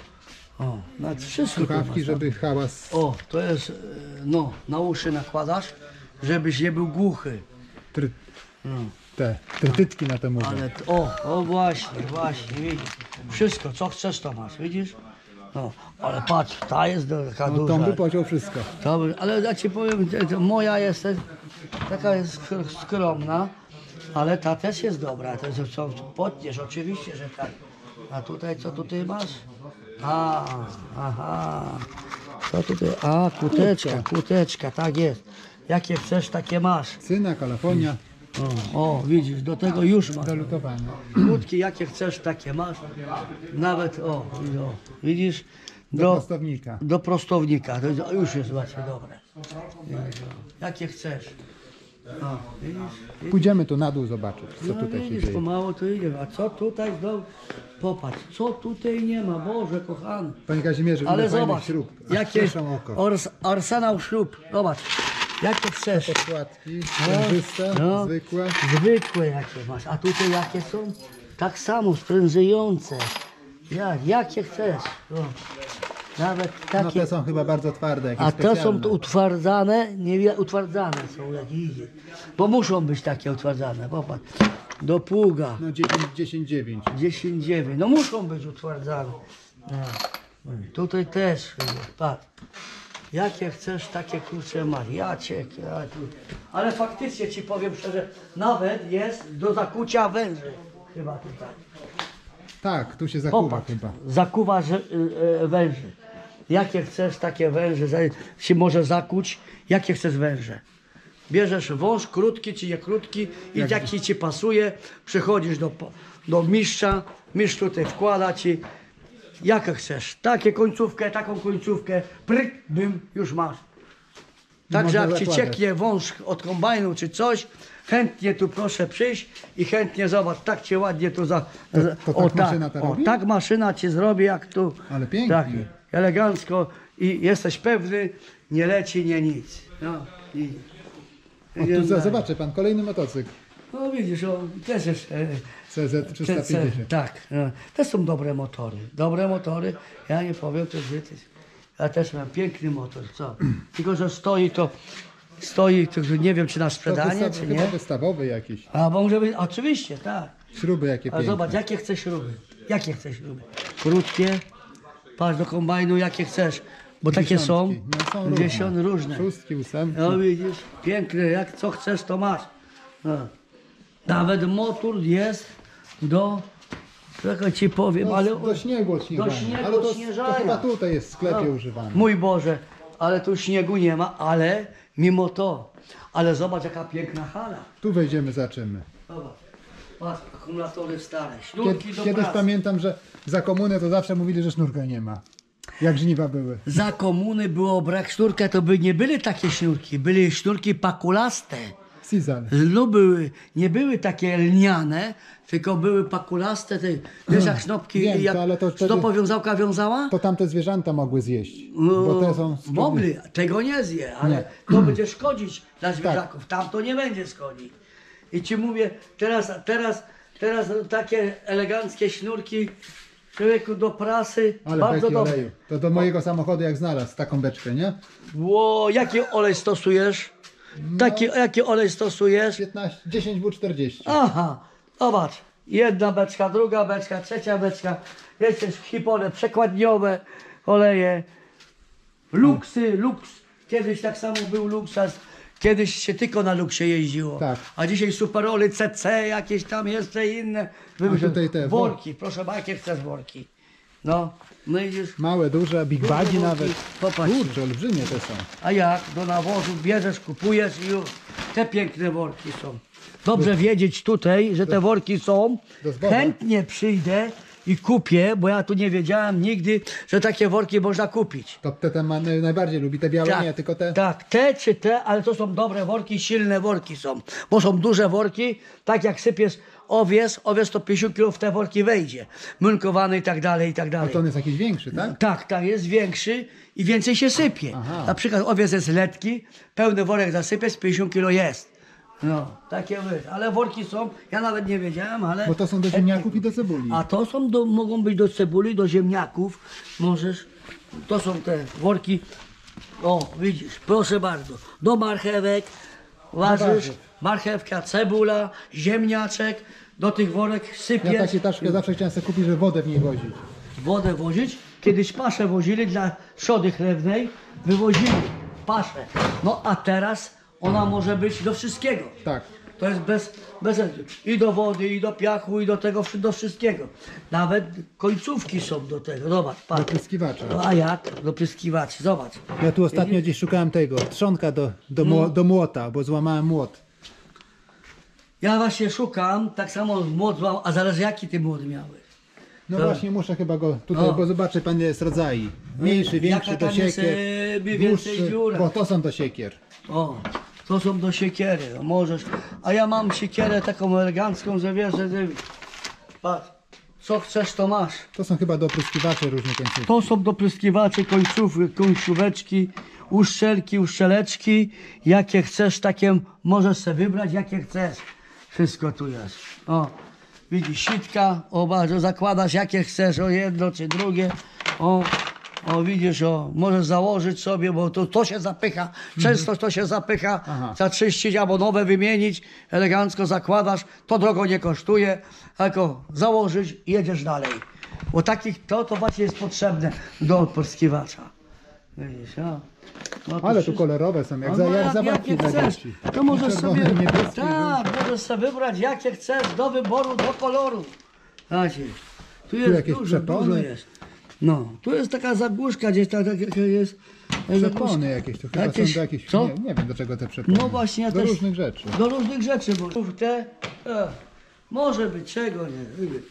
O, no wszystko tu Słuchawki, masz, żeby hałas... O, to jest, e, no, na uszy nakładasz, żebyś nie był głuchy. Try... No, Te trytytki na to mówią. ale, t- o, o właśnie, właśnie, widzisz. Wszystko, co chcesz, to masz, widzisz? No, ale patrz, ta jest taka No, duża. Tom by powiedział wszystko. To by, ale ja ci powiem, że to moja jest e, taka jest sk- skromna, ale ta też jest dobra. To jest, co potniesz, oczywiście, że tak. A tutaj, co tutaj masz? A, aha. Co tutaj? A, kuteczka, kuteczka, tak jest. Jakie chcesz, takie masz. Syna, Kalifornia, O, o, widzisz, do tego już masz. do lutowania. Kłódki, jakie chcesz, takie masz. Nawet, o, i o widzisz, Do do, prostownika. do prostownika. To jest- już jest właśnie dobre. Widzisz, o. Jakie chcesz. O, widzisz, widzisz? Pójdziemy tu na dół zobaczyć, co No tutaj się widzisz, dzieje. pomału to idzie. A co tutaj znowu? Popatrz, co tutaj nie ma, Boże kochany. Panie Kazimierzu, Ale ile fajnych zobacz, śrub. Aż jakie cieszą oko. ors, arsenał śrub. Zobacz, jakie chcesz. Podkładki, sprężyste, no. zwykłe. Zwykłe jakie masz, a tutaj jakie są? Tak samo, sprężyjące. Jak, jakie chcesz. O. Nawet No takie. te są chyba bardzo twarde, jakieś A te są specjalne. tu utwardzane, nie wie- utwardzane są jak idzie. Bo muszą być takie utwardzane, popatrz. Do pługa. No dziesięć, dziesięć, dziewięć. dziesięć dziewięć. No muszą być utwardzane. No. Tutaj też, patrz. Jakie chcesz, takie kurcze masz. Ja cię, ja tu. Ale faktycznie ci powiem szczerze, nawet jest do zakucia węży. Chyba tutaj. Tak, tu się zakuwa Popatrz, chyba. zakuwa że- y, y, węży. Jakie chcesz, takie węże za- się może zakuć. Jakie chcesz węże. Bierzesz wąż, krótki czy nie krótki i Jak- jaki ci pasuje, przychodzisz do, po- do mistrza, mistrz tutaj wkłada ci, jakie chcesz. Takie końcówkę, taką końcówkę, pryk, bym, już masz. Także Można jak ci zakładać. cieknie wąż od kombajnu czy coś, chętnie tu proszę przyjść i chętnie zobacz, tak cię ładnie tu za... To- za- to tak maszyna to o, robi? tak maszyna ci zrobi jak tu. Ale pięknie. Tak, elegancko i jesteś pewny, nie leci, nie nic. No, i, O, tu za- zobaczy pan, kolejny motocykl. no widzisz, o, też jest... E, C Z trzysta te- te- pięćdziesiąt. tak, no, to są dobre motory. Dobre motory, ja nie powiem, to że ty, ja też mam piękny motor, co? Tylko, że stoi to, stoi, to, że nie wiem czy na To sprzedanie, wysta- czy chyba nie. wystawowy jakiś. A może być, oczywiście, tak. Śruby jakie Ale piękne. zobacz, jakie chcesz śruby. Jakie chcesz śruby? Krótkie, patrz do kombajnu, jakie chcesz. Bo takie są, Dziesiątki. No, są różne. dziesiąt różne. Szóstki, ósemki. No widzisz, piękne, jak co chcesz, to masz. No. Nawet motor jest do, czekaj ci powiem, No, ale... do śniegu odśnieżania. do śniegu Ale to, to odśnieżania. chyba tutaj jest w sklepie No. używany. Mój Boże, ale tu śniegu nie ma, ale mimo to. Ale zobacz jaka piękna hala. Tu wejdziemy, zaczymy. Zobacz, patrz, akumulatory stare, Kiedy, śrubki do kiedyś pracy. pamiętam, że za komunę to zawsze mówili, że sznurka nie ma. Jak żniwa były. Za komuny było brak sznurka, to by nie były takie sznurki, były sznurki pakulaste. Sizal. No były, nie były takie lniane, tylko były pakulaste, te, wiesz jak snopki, Wiem, jak to, ale to wtedy- snopowiązałka wiązała? To tamte zwierzęta mogły zjeść. No, Bo te są... mogli, tego nie zje, ale Nie. to będzie szkodzić dla zwierzaków, tam to nie będzie szkodzić. I ci mówię, teraz, teraz, teraz takie eleganckie sznurki, człowieku do prasy, Ale bardzo beki dobre. oleju. To do mojego samochodu jak znalazł taką beczkę, nie? Ło, jaki olej stosujesz? Taki, jaki olej stosujesz? piętnaście, dziesięć W czterdzieści. Aha, zobacz, jedna beczka, druga beczka, trzecia beczka, jeszcze hipone przekładniowe, oleje, luksy, luks, kiedyś tak samo był luksas, kiedyś się tylko na luksie jeździło, Tak. a dzisiaj superoly, C C, jakieś tam jeszcze inne, wymyśl- tutaj te worki, proszę bardzo, jakie chcesz worki, no, no idziesz, Małe, duże, big Duże bagi worki. nawet. Popatrz. Kurczę, olbrzymie te są. a jak do nawozu bierzesz, kupujesz i już, te piękne worki są. Dobrze wiedzieć tutaj, że te worki są. do zboża. Chętnie przyjdę i kupię, bo ja tu nie wiedziałem nigdy, że takie worki można kupić. To te, te ma, najbardziej lubi, te białe nie, tylko te... tak, te czy te, ale to są dobre worki, silne worki są. Bo są duże worki, tak jak sypiesz owiec, owiec to pięćdziesiąt kilo w te worki wejdzie. Mylkowany i tak dalej, i tak A dalej. to on jest jakiś większy, tak? Tak, tak, jest większy i więcej się sypie. Aha. Na przykład owiec jest letki, pełny worek zasypie, z pięćdziesiąt kilo jest. No, takie wy. Ale worki są, ja nawet nie wiedziałem, ale... Bo to są do ziemniaków i do cebuli. A to są do, mogą być do cebuli, do ziemniaków. Możesz, to są te worki, o widzisz, proszę bardzo, do marchewek, ważysz, warzyw. marchewka, cebula, ziemniaczek, do tych worek sypiesz. Ja takie taszkę zawsze chciałem sobie kupić, żeby wodę w niej wozić. Wodę wozić. Kiedyś paszę wozili dla trzody chlewnej, wywozili paszę. No a teraz ona może być do wszystkiego. Tak. To jest bez, bez i do wody, i do piachu, i do tego, do wszystkiego. Nawet końcówki są do tego. Zobacz, Do patrz. pryskiwacza. No, a jak? Do pryskiwaczy, zobacz. Ja tu ostatnio gdzieś szukałem tego, trzonka do, do, No. mło, do młota, bo złamałem młot. Ja właśnie szukam, tak samo młot złam, a zależy jaki ty młot miałeś. No To- właśnie muszę chyba go tutaj, No. bo zobaczy pan jest rodzaj. Mniejszy, większy Jaka do tam jest, siekier, e, mniej więcej dłuższy, dziura. bo to są do siekier. O, to są do siekiery, no możesz. A ja mam siekierę taką elegancką, że wiesz, że ty... Patrz, co chcesz to masz. To są chyba do opryskiwaczy różne końcówki. To są dopryskiwacze, końcówki, końcóweczki, uszczelki, uszczeleczki. Jakie chcesz, takie możesz sobie wybrać, jakie chcesz. Wszystko tu jest. O, widzisz, sitka, o bardzo, zakładasz jakie chcesz, o jedno czy drugie. O, o widzisz, o, możesz założyć sobie, bo to, to się zapycha. Często to się zapycha, Aha. zaczyścić albo nowe wymienić, elegancko zakładasz, to drogo nie kosztuje, tylko założyć i jedziesz dalej. Bo takich, to, to właśnie jest potrzebne do odpryskiwacza. Widzisz, o. No to Ale tu wszystko- kolorowe są, jak, no, za, no, jak zabawki jakie dla chcesz, dzieci. to możesz Czerwony, sobie, niebieski, tak, możesz sobie wybrać jakie chcesz, do wyboru, do koloru. Znacie, tu jest jakieś dużo, przepony? dużo jest. No, tu jest taka zagłuszka gdzieś, tak, tak jak jest. Przepony jakieś, to chyba Jakieś- są do jakichś, co? nie, nie wiem do czego te przepony. No właśnie, ja do też, różnych rzeczy. Do różnych rzeczy, bo te, e, może być, czego nie, widzisz.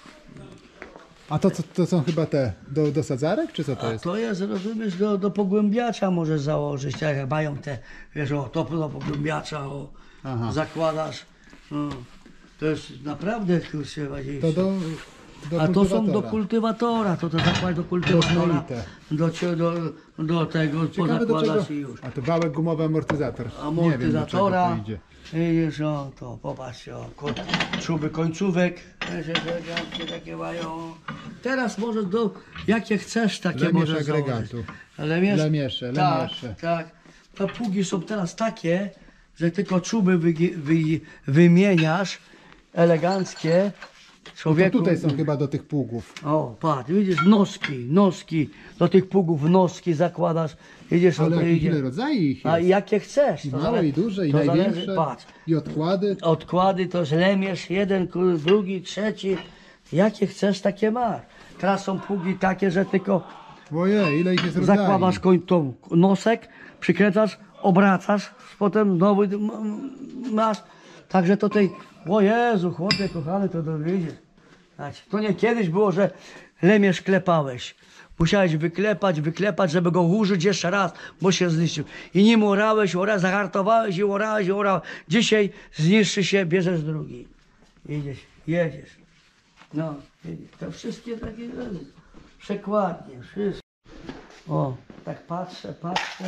A to, co- to są chyba te do, do sadzarek, czy co to A jest? to jest, rozumiesz, do, do pogłębiacza możesz założyć, tak jak mają te, wiesz, o, to do pogłębiacza, o, Aha. zakładasz, no, to jest naprawdę, kurczę, To do, do a to są do kultywatora. kultywatora, to to zakład do kultywatora, Rozmaite. do, cie- do, do tego Ciekawe do czego. pozakładasz i już. A to wałek gumowy amortyzator. Nie wiem do czego Amortyzatora, to idzie. widzisz, o, to popatrzcie, o, ko- czuby końcówek, wiesz, eleganckie takie mają. Teraz możesz do, jakie chcesz, takie Lemierz możesz agregatu. założyć. Lemierz, Lemiesze, tak, lemiesze. tak. Te pługi są teraz takie, że tylko czuby wy, wy, wymieniasz, eleganckie, To człowieku. tutaj są chyba do tych pługów. O, patrz, widzisz, noski, noski, do tych pługów noski zakładasz, widzisz, o Ale to jakich idzie. ile rodzajów ich A jest? jakie chcesz. I to małe, zale- i duże, i to zależy- największe. Patrz, I odkłady. odkłady to jest lemierz, jeden, kur- drugi, trzeci. Jakie chcesz, takie masz. Teraz są pługi takie, że tylko Ojej, ile ich jest rodzajów. zakładasz koń, tą nosek, przykręcasz, obracasz, potem znowu m- m- masz. Także to tej, o Jezu, chłopie kochany, to dowiedzieć. To nie kiedyś było, że lemierz klepałeś. Musiałeś wyklepać, wyklepać, żeby go użyć jeszcze raz, bo się zniszczył. I nim orałeś, ora, zahartowałeś i orałeś, i orałeś. Dzisiaj zniszczy się, bierzesz drugi. Idziesz, jedziesz. No, widzisz, to wszystkie takie rzeczy. Przekładnie, wszystko. O, tak patrzę, patrzę.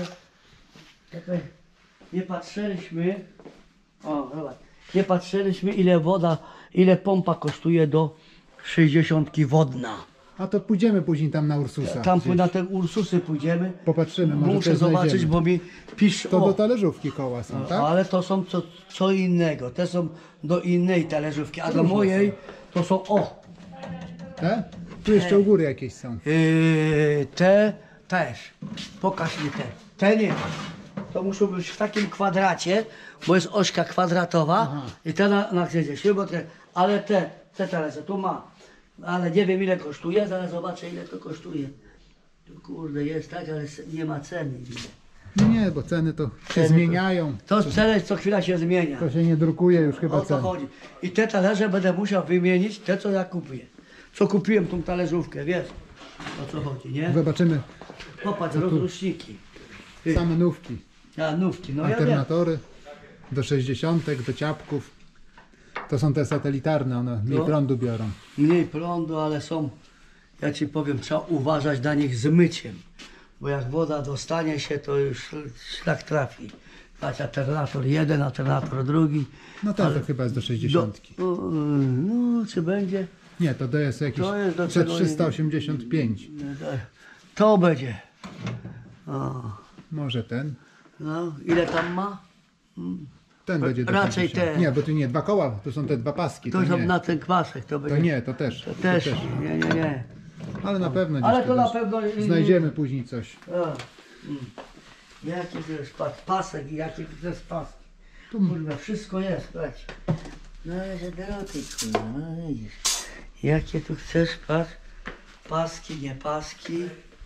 Tutaj nie patrzyliśmy. O, zobacz. Nie patrzyliśmy, ile woda, ile pompa kosztuje do sześćdziesiątki wodna. A to pójdziemy później tam na Ursusa. Tam gdzieś. na te Ursusy pójdziemy. Popatrzymy, może Muszę coś zobaczyć, znajdziemy. bo mi pisz. To o, do talerzówki koła są, tak? ale to są co, co innego. Te są do innej talerzówki, a do mojej to są o. Te? Tu jeszcze u góry jakieś są. Yy, te też. Pokaż mi te. Te nie. To muszą być w takim kwadracie, bo jest ośka kwadratowa. Aha. I te na, na krzydzie, bo te, ale te, te talerze tu ma. Ale nie wiem ile kosztuje, zaraz zobaczę ile to kosztuje. Tu kurde jest tak, ale nie ma ceny. No nie, bo ceny to się Ceny to- zmieniają. To ceny co chwila się zmienia. To się nie drukuje już chyba O to cen. chodzi. I te talerze będę musiał wymienić, te co ja kupię. Co kupiłem tą talerzówkę, wiesz o co chodzi, nie? Zobaczymy Popatrz, rozrusznniki. Ty. same nówki. A, nówki, no ja wiem. Alternatory do sześćdziesiątek, do ciapków. To To są te satelitarne, one mniej No. prądu biorą. Mniej prądu, ale są, ja ci powiem, trzeba uważać na nich z myciem. Bo jak woda dostanie się, to już szlak trafi. Patrz, alternator jeden, alternator drugi. No tak, Ale to chyba jest do Do, sześćdziesiątki. no, no, czy będzie? Nie, to jest jakieś To jest do przed tego- trzysta osiemdziesiąt pięć. To będzie. O, Może ten. no, ile tam ma? Ten będzie do Raczej sześćdziesiąt. te. Nie, bo tu nie, dwa koła, to są te dwa paski. To To są nie, na ten kwasek, to będzie. to nie, to też. To też. To też. Nie, nie, nie. Ale na pewno gdzieś Ale tu to na też pewno. znajdziemy później coś. A, mm. Jaki to jest pas, pasek i jakie to jest paski. Tu- Kurwa, wszystko jest, patrz. No ale że drogi, kurwa, no widzisz. Jakie tu chcesz, patrz. Paski, nie paski.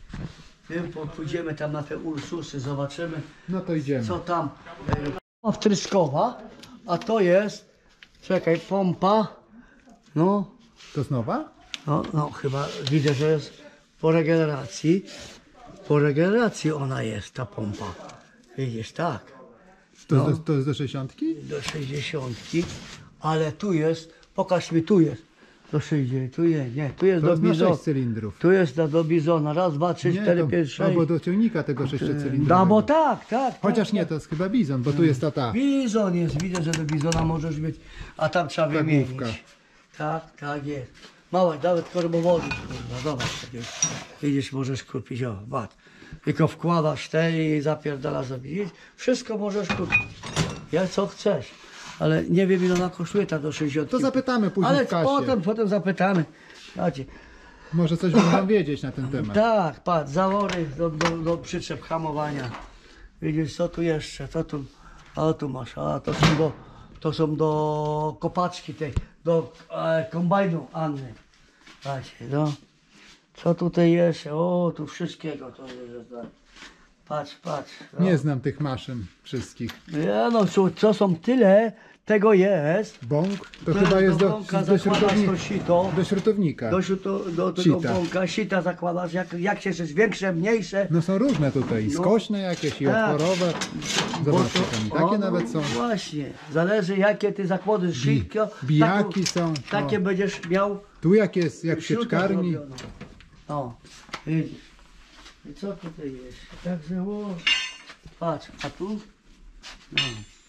My po- pójdziemy tam na te Ursusy, zobaczymy No to idziemy. co tam. e, Wtryskowa, a to jest, czekaj, pompa. No, To znowa? no, no chyba widzę, że jest po regeneracji. Po regeneracji ona jest, ta pompa. Widzisz, tak. To, No. jest do, to jest do sześćdziesiątki? Do sześćdziesiątki, ale tu jest, pokaż mi, tu jest. Do sześćdziesiątki, tu jest, nie, tu jest To do jest na bizona. sześć cylindrów. Tu jest na, do bizona, raz, dwa, trzy, Nie, cztery, to, pięć, sześć. albo do ciągnika tego No sześciocylindrowego. bo tak, tak. Chociaż tak, nie, tak. to jest chyba bizon, bo tu jest ta ta. Bizon jest, widzę, że do bizona możesz mieć, a tam trzeba wymienić. główka. Tak, tak jest. Małe, nawet korbowody, kurwa, zobacz. takie. Widzisz, możesz kupić, o, bat. Tylko wkładasz te i zapierdalasz, widzisz? Wszystko możesz kupić. Ja co chcesz. Ale nie wiem, ile ona kosztuje ta do sześćdziesiątki. To zapytamy później Ale w kasie. potem, potem zapytamy. Słuchajcie, Może coś będą wiedzieć na ten temat. tak, patrz, zawory do, do, do przyczep hamowania. Widzisz, co tu jeszcze, co tu, a tu masz, a to są do, to są do kopaczki tej, do e, kombajnu Anny. Patrzcie, no. Co tutaj jeszcze, o, tu wszystkiego to jest. tak. Patrz, patrz. No. Nie znam tych maszyn wszystkich. Ja, no, co, co są tyle, tego jest. Bąk to chyba jest do, bąka do, zakładasz śrutowni, to sito. do śrutownika. Do, sito, do tego Sita. bąka, sita zakładasz, jak, jak się jest większe, mniejsze. No są różne tutaj, i No. skośne jakieś, i Tak. otworowe. Bo Zobaczcie, to- tam i o, takie no nawet są. Właśnie, zależy jakie ty zakłady sitko. bijaki są, Takie o. będziesz miał Tu jak jest, jak w śrutę sieczkarni. zrobioną. O, widzisz. I co tutaj jest? Także o, patrz, a tu? No.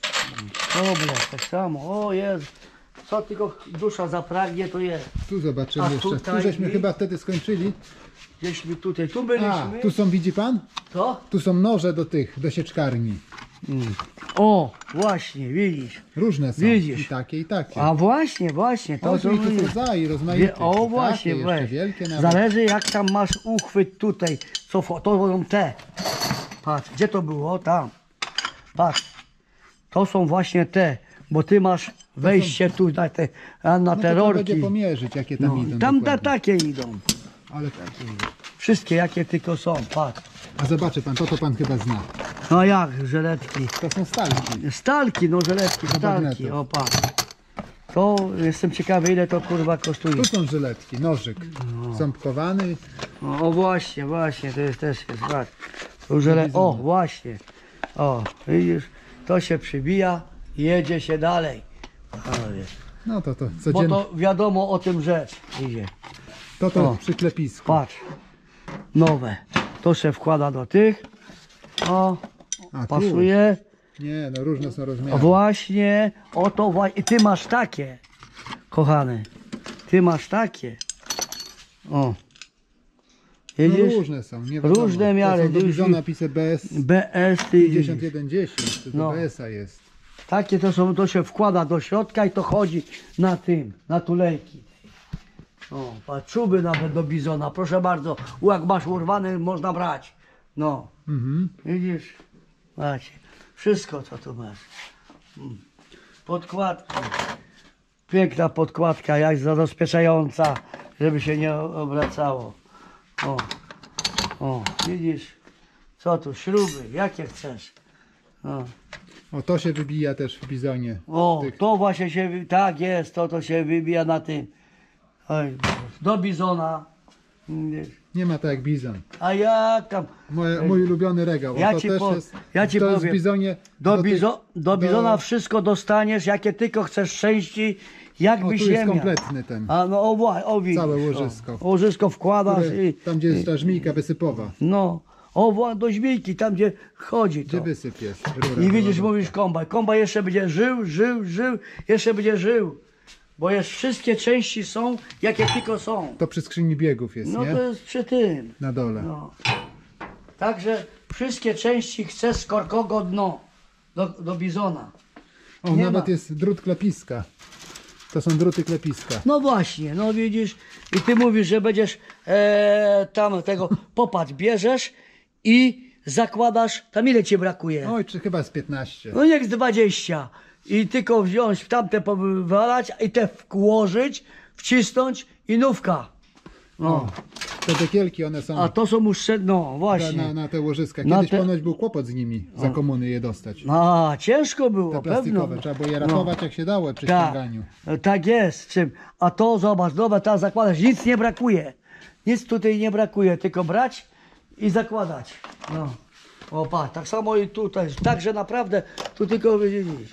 Dobra, tak samo, o jest. Co tylko dusza zapragnie, to jest. Tu zobaczymy A jeszcze. Tu tutaj żeśmy i- chyba wtedy skończyli. Gdzieśmy tutaj, tu A, byliśmy. tu są, widzi pan? To? Tu są noże do tych, do sieczkarni. Mm. O, właśnie, widzisz. Różne są. Widzisz. I takie, i takie. A właśnie, właśnie, to O, są... i tu są rodzaje rozmaite. Wie- O Takie właśnie, jeszcze weź. wielkie nawet. Zależy jak tam masz uchwyt tutaj. Co, fo- to są te. Patrz, gdzie to było? Tam. Patrz. To są właśnie te, bo ty masz wejście tu na te, a na No te to trzeba rorki. będzie pomierzyć, jakie tam No, idą. tam ta, dokładnie. takie idą. Ale, Wszystkie jakie tylko są, patrz. a zobaczy pan, to to pan chyba zna. No jak, żeletki. To są stalki. Stalki, no żeletki, Do stalki, magnetów. o patrz. To jestem ciekawy ile to kurwa kosztuje. Tu są żyletki, nożyk. No. Ząbkowany. O, o właśnie, właśnie, to jest też jest, patrz. Tu żele... O, właśnie. O, widzisz, to się przybija i jedzie się dalej. O, wiesz. No to to Bo codziennie. to wiadomo o tym rzecz idzie. To to o. przy klepisku. Patrz, nowe. To się wkłada do tych. O, A tu? pasuje. Nie, no różne są O, rozmiary. właśnie, oto właśnie. I ty masz takie, kochany. Ty masz takie. O. No Widzisz? różne są, nie wiadomo. Różne miary, To są do już- bizona napisy B S B S ty widzisz. pięćdziesiąt jeden dziesięć, to do No. B S a jest. Takie to są, to się wkłada do środka i to chodzi na tym, na tulejki. O, patrz, czuby nawet do bizona, proszę bardzo. Jak masz urwany, można brać. No, Mhm. widzisz? Macie, wszystko co tu masz. Mm. Podkładka. Piękna podkładka, jak zabezpieczająca, żeby się nie obracało. O, o, widzisz? Co tu, śruby, jakie chcesz. O. O, to się wybija też w bizonie. O, Tych- to właśnie się, wy- tak jest, to to się wybija na tym. Oj, do bizona. Wiesz. Nie ma tak jak bizon. A jak tam? Moje, mój ulubiony regał. O, Ja to ci też po- jest, ja ci to jest powiem. w bizonie. Do, tych- bizo, do do- bizona wszystko dostaniesz, jakie tylko chcesz części O, jakbyś tu jest je miał. kompletny ten. A no o, wła- o widzisz, Całe łożysko. O, łożysko wkładasz Które, i... tam gdzie jest ta żmijka wysypowa. No, o wła- do żmijki, tam gdzie chodzi Gdzie to. wysyp jest? Rura I widzisz, wodowa. mówisz kombaj. Kombaj jeszcze będzie żył, żył, żył, jeszcze będzie żył. Bo jest, wszystkie części są, jakie tylko są. To przy skrzyni biegów jest, No nie? to jest przy tym. Na dole. No. Także wszystkie części chce z korkogo dno do, do bizona. O, nie nawet ma. jest drut klepiska. To są druty klepiska. No właśnie, no widzisz, i ty mówisz, że będziesz e, tam tego, popatrz, bierzesz i zakładasz, tam ile ci brakuje? Oj, czy chyba z piętnaście. No niech z dwadzieścia. I tylko wziąć, tamte powywalać i te włożyć, wcisnąć i nówka. No. O, te dekielki one są A to są uszczędne, no na, właśnie. na, na te łożyska. Na Kiedyś te- ponoć był kłopot z nimi, za komuny je dostać. A, ciężko było, Te pewno. plastikowe, trzeba było je ratować jak się dało przy Tak, ściąganiu. tak jest. Czym? A to zobacz, dobra, teraz zakładasz, nic nie brakuje. Nic tutaj nie brakuje, tylko brać i zakładać. No. O patrz, tak samo i tutaj. Także naprawdę tu tylko widzisz.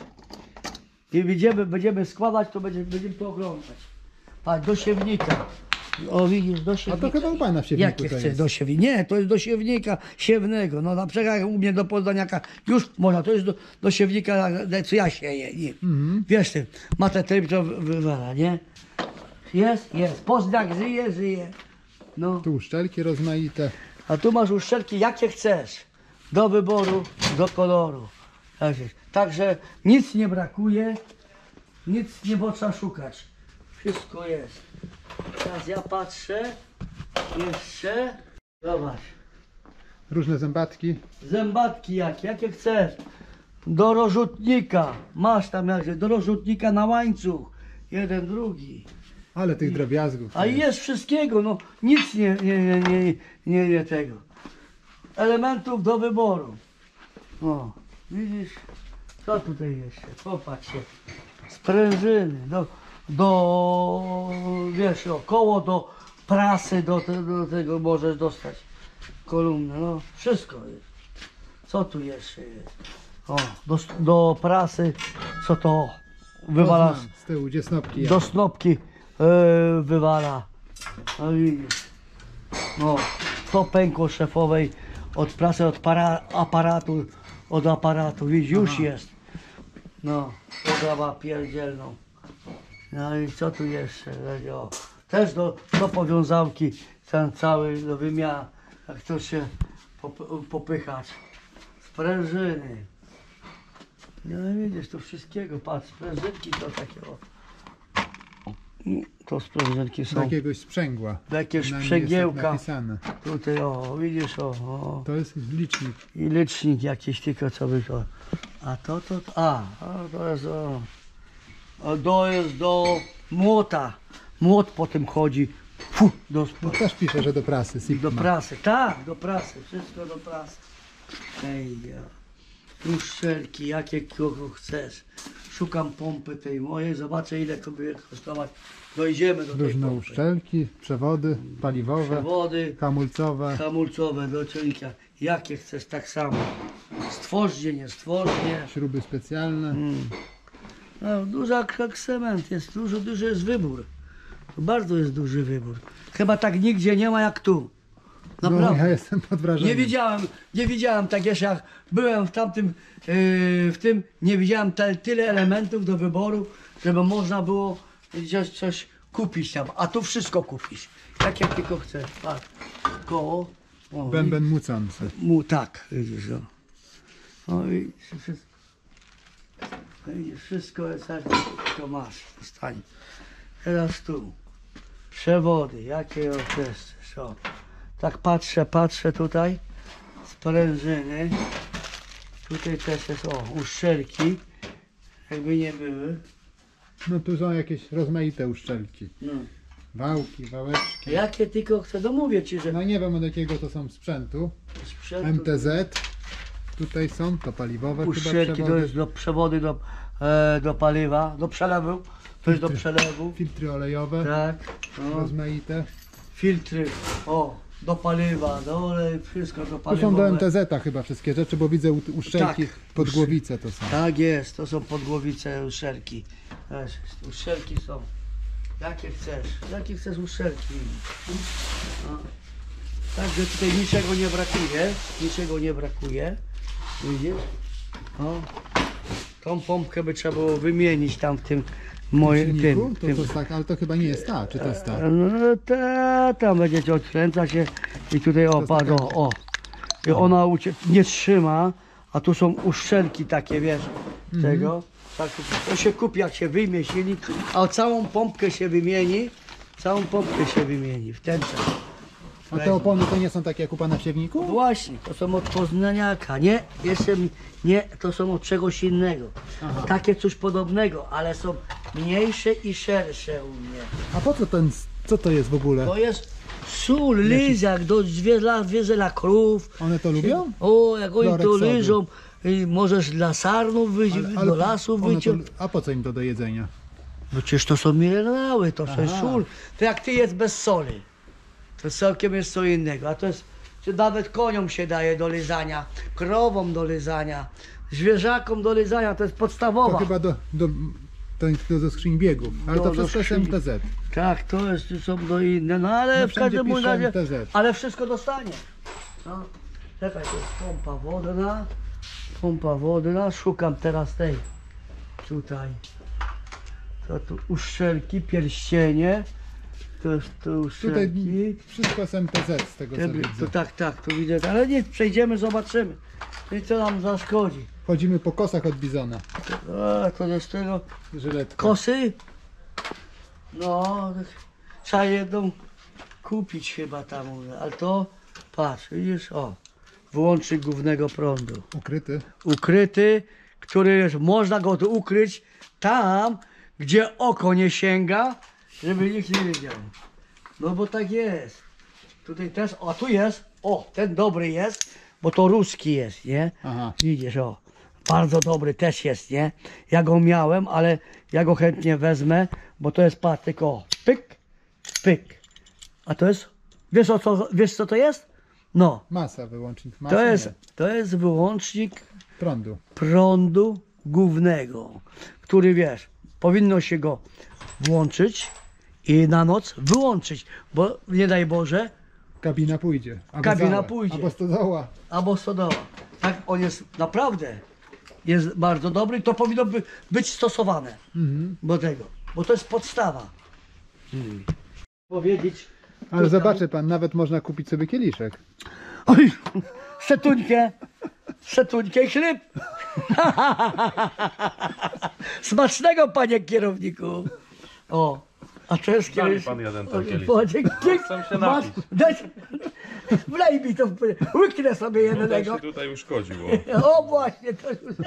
I będziemy, będziemy składać, to będziemy, będziemy to oglądać. Patrz, do siewnika. O widzisz, do A siewnika. to chyba u pana w siewniku Jakie to chcesz jest. do siewnika? Nie, to jest do siewnika siewnego. No na przykład jak u mnie do Poznaniaka już można, to jest do, do siewnika, co ja sieję. Nie. Mhm. Wiesz ty, ma te tryb, to wy- wywala, nie? Jest, jest. Poznań żyje, żyje. No. Tu uszczelki rozmaite. A tu masz uszczelki jakie chcesz. Do wyboru, do koloru. Tak jest. Także nic nie brakuje, nic nie trzeba szukać. Wszystko jest. Teraz ja patrzę, jeszcze. Zobacz. Różne zębatki. Zębatki jakie, jakie chcesz. Do rozrzutnika. Masz tam jak do rozrzutnika na łańcuch. Jeden, drugi. Ale tych drobiazgów. A jest. jest wszystkiego, no nic nie, nie, nie, nie, nie, nie tego. Elementów do wyboru. O, widzisz? Co tutaj jeszcze? Popatrzcie. Sprężyny, do, do wiesz, o, koło do prasy, do, te, do tego możesz dostać. Kolumnę, no wszystko jest. Co tu jeszcze jest? O, do, do prasy, co to wywala Poznam, z tyłu, gdzie snopki do jadą. snopki e, wywala. No widzisz. No, to pękło szefowej od prasy, od para, aparatu, od aparatu, widzisz, już Aha. jest. No, podawa pierdzielną. No i co tu jeszcze? O, też do, do powiązałki, ten cały do wymiar, jak to się pop- popychać. Sprężyny. No i widzisz, to wszystkiego, patrz, sprężynki to takie o. To sprężynki Z są. jakiegoś sprzęgła. Do jakiegoś Na nim jest tak przegiełka. napisane. Tutaj o, widzisz o, o. To jest licznik. I licznik jakiś tylko co by to. A to, to, to a, a to jest o. A to jest do młota. Młot po tym chodzi. Fu, do, No też pisze, że do prasy. Sigma. do prasy, tak, do prasy, wszystko do prasy. Ej, ja. Uszczelki, jakie kogo chcesz. Szukam pompy tej mojej, zobaczę ile to będzie kosztować. Dojdziemy do tej Różne pompy. uszczelki, przewody paliwowe, Przewody, hamulcowe. hamulcowe do ciągnika. Jakie chcesz, tak samo. Stworznie, nie stworznie. Śruby specjalne. No, dużo jak, jak cement jest, dużo, duży jest wybór. Bardzo jest duży wybór. Chyba tak nigdzie nie ma jak tu. No, Naprawdę. ja jestem pod wrażeniem. Nie widziałem, nie widziałem tak jeszcze jak byłem w tamtym, yy, w tym, nie widziałem te, tyle elementów do wyboru, żeby można było gdzieś coś kupić tam, a tu wszystko kupisz, jak jak tylko chcesz, tak, koło, o, Bęben mucący. i, mu, tak, widzisz, o, o i wszystko, widzisz, wszystko jest jak to masz, zostanie. Teraz tu, przewody, jakie o, też są. Tak patrzę, patrzę tutaj, sprężyny, tutaj też jest, o, uszczelki, jakby nie były. No tu są jakieś rozmaite uszczelki. No. Wałki, wałeczki. Jakie tylko chcę, no mówię ci, że No nie wiem od jakiego to są sprzętu. sprzętu, M T Z. Tutaj są, to paliwowe chyba uszczelki to przewody. jest do przewody, do, e, do paliwa, do przelewu, to jest do Filtry. przelewu, Filtry olejowe, tak, no. rozmaite. Filtry, o, do paliwa, do olej, wszystko do To paliwa. są do M T Z-a chyba wszystkie rzeczy, bo widzę u- uszczelki, Tak. podgłowice to są. Tak jest, to są podgłowice, uszczelki. Wiesz, uszczelki są. Jakie chcesz? Jakie chcesz uszczelki? No. Także tutaj niczego nie brakuje. Niczego nie brakuje. Widzisz? O. Tą pompkę by trzeba było wymienić tam w tym moim Silniku? tym. To, tym. to jest tak, ale to chyba nie jest ta, czy to jest ta? No ta, tam będziecie odkręca się i tutaj o, jest patrz, taka- o, o. I ona ucie- nie trzyma, a tu są uszczelki takie, wiesz, tego. Tak, to się kupi, jak się wyjmie silnik, a całą pompkę się wymieni, całą pompkę się wymieni w ten czas. A te opony to nie są takie jak u pana w siewniku? Właśnie, to są od Poznaniaka, nie, jeszcze mi- nie, to są od czegoś innego. Aha. Takie coś podobnego, ale są mniejsze i szersze u mnie. A po co ten, co to jest w ogóle? To jest sól, lizak do zwierza, zwierzę krów. One to lubią? O, jak oni to Chlorek liżą, i możesz dla sarnów wyjść, do lasu one to, wyciąć. a po co im to do jedzenia? No przecież to są minerały, to Aha. jest sól. To jak ty jest bez soli, to całkiem jest co innego. A to jest, czy nawet koniom się daje do lizania, krowom do lizania, zwierzakom do lizania, to jest To podstawowa. chyba do, do, do, do, do skrzyń biegów, ale Do- to do wszystko jest skrzyni. M T Z. Tak, to jest, to są do inne, no ale No w wszędzie każdym pisze razie, M T Z. ale wszystko dostanie. No. Czekaj, to jest pompa wodna, pompa wodna, szukam teraz tej, tutaj, to tu uszczelki, pierścienie, to jest tu Tutaj uszczelki, wszystko jest M T Z z tego co to, widzę. to tak, tak, tu widzę, ale nie, przejdziemy, zobaczymy, i co nam zaszkodzi. Chodzimy po kosach od bizona. A, to jest tego, Żyletka. kosy, no, trzeba jedną kupić chyba tam, ale to, patrz, widzisz, o, wyłącznik głównego prądu, Ukryty. ukryty, który jest, można go tu ukryć tam, gdzie oko nie sięga, żeby nikt nie wiedział, no bo tak jest, tutaj też, a tu jest, o, ten dobry jest, bo to ruski jest, nie? Aha. Widzisz, o, bardzo dobry też jest, nie? Ja go miałem, ale ja go chętnie wezmę, bo to jest patyk, o, pyk, pyk. A to jest, wiesz o co, wiesz co to jest? No, Masa wyłącznik. Masa to jest, nie. to jest wyłącznik Prądu. prądu głównego, który wiesz, powinno się go włączyć i na noc wyłączyć, bo nie daj Boże, Kabina pójdzie. Albo Kabina zała, pójdzie. Albo stodoła. albo stodoła. Tak, on jest naprawdę, jest bardzo dobry, to powinno by, być stosowane Mhm. do tego, bo to jest podstawa. Hmm. Powiedzieć, Ale tu- zobaczy pan, nawet można kupić sobie kieliszek. Oj, szetuńkę, szetuńkę i chleb. Smacznego, panie kierowniku. O, a to jest Da mi kiedyś... pan jeden ten o, kielich. o, dzięki. Chcę się Masz- napić. daj- Wlej mi to, łyknę sobie Tak jednego. się tutaj uszkodziło. O właśnie, to już...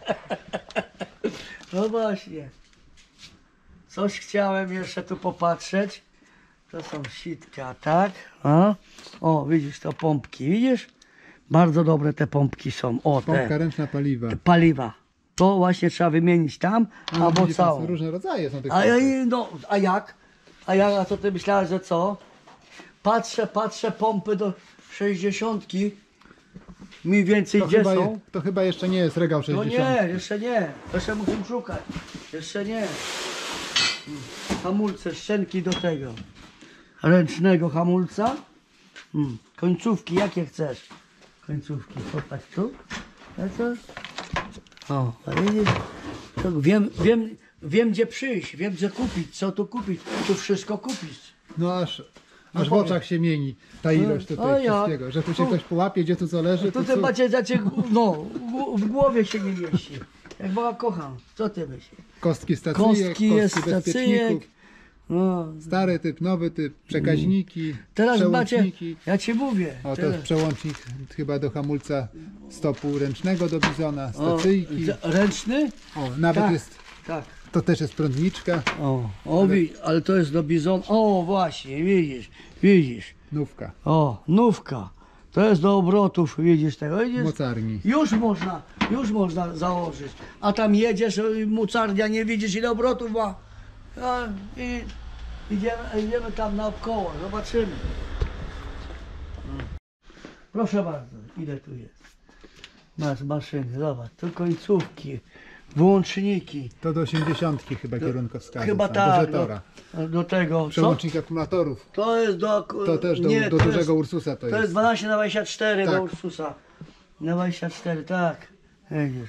No właśnie. Coś chciałem jeszcze tu popatrzeć. To są sitka, tak? A? O, widzisz, to pompki, widzisz? Bardzo dobre te pompki są. O, Pompka te ręczna paliwa. paliwa. To właśnie trzeba wymienić tam, Ale albo widzi pan, całą. są różne rodzaje są tych A, ja, pompek. no, a jak? A jak? A co ty myślałeś, że co? Patrzę, patrzę, pompy do sześćdziesiątki. Mniej więcej To gdzie chyba, są? je, to chyba jeszcze nie jest regał No sześćdziesiąt. nie, jeszcze nie. Jeszcze musimy szukać. Jeszcze nie. Mm. Hamulce, szczęki do tego. Ręcznego hamulca. Mm. Końcówki, jakie chcesz? Końcówki, popatrz tu. A co? O, a widzisz? To wiem, wiem, wiem gdzie przyjść, wiem gdzie kupić, co tu kupić. Tu wszystko kupić. No aż, aż w powiem. oczach się mieni ta ilość No, tutaj a jak? wszystkiego. Że tu się Tu- ktoś połapie, gdzie tu co leży. To Tutaj co... macie, macie, no, w- w głowie się nie mieści. Jak Boga kocham, co ty myślisz? Kostki stacyjek, Kostki kostki jest bezpieczników. stacyjek. No, Stary typ, nowy typ, przekaźniki, teraz macie, przełączniki. ja ci mówię. O, to jest teraz, przełącznik chyba do hamulca stopu ręcznego do bizona, o, stacyjki. z- ręczny? O, nawet Tak. jest, Tak. to też jest prądniczka, O, o wi- ale to jest do bizon. O, właśnie, widzisz, widzisz. nówka, O, nówka. To jest do obrotów, widzisz tego, widzisz? mocarni. Już można, już można założyć. A tam jedziesz, i mocarnia, nie widzisz ile obrotów ma. A, i idziemy, idziemy tam naokoło, zobaczymy. Proszę bardzo, ile tu jest? Masz maszyny, zobacz, tu końcówki, wyłączniki. To do osiemdziesiątki chyba kierunkowskazy. Chyba są, tak, Do do, Zetora. do tego, co? Przełącznik akumulatorów. To jest do... To też do, nie, do to dużego jest, Ursusa to To jest. jest dwanaście na dwadzieścia cztery Tak. do Ursusa. Na dwadzieścia cztery, tak. Widzisz.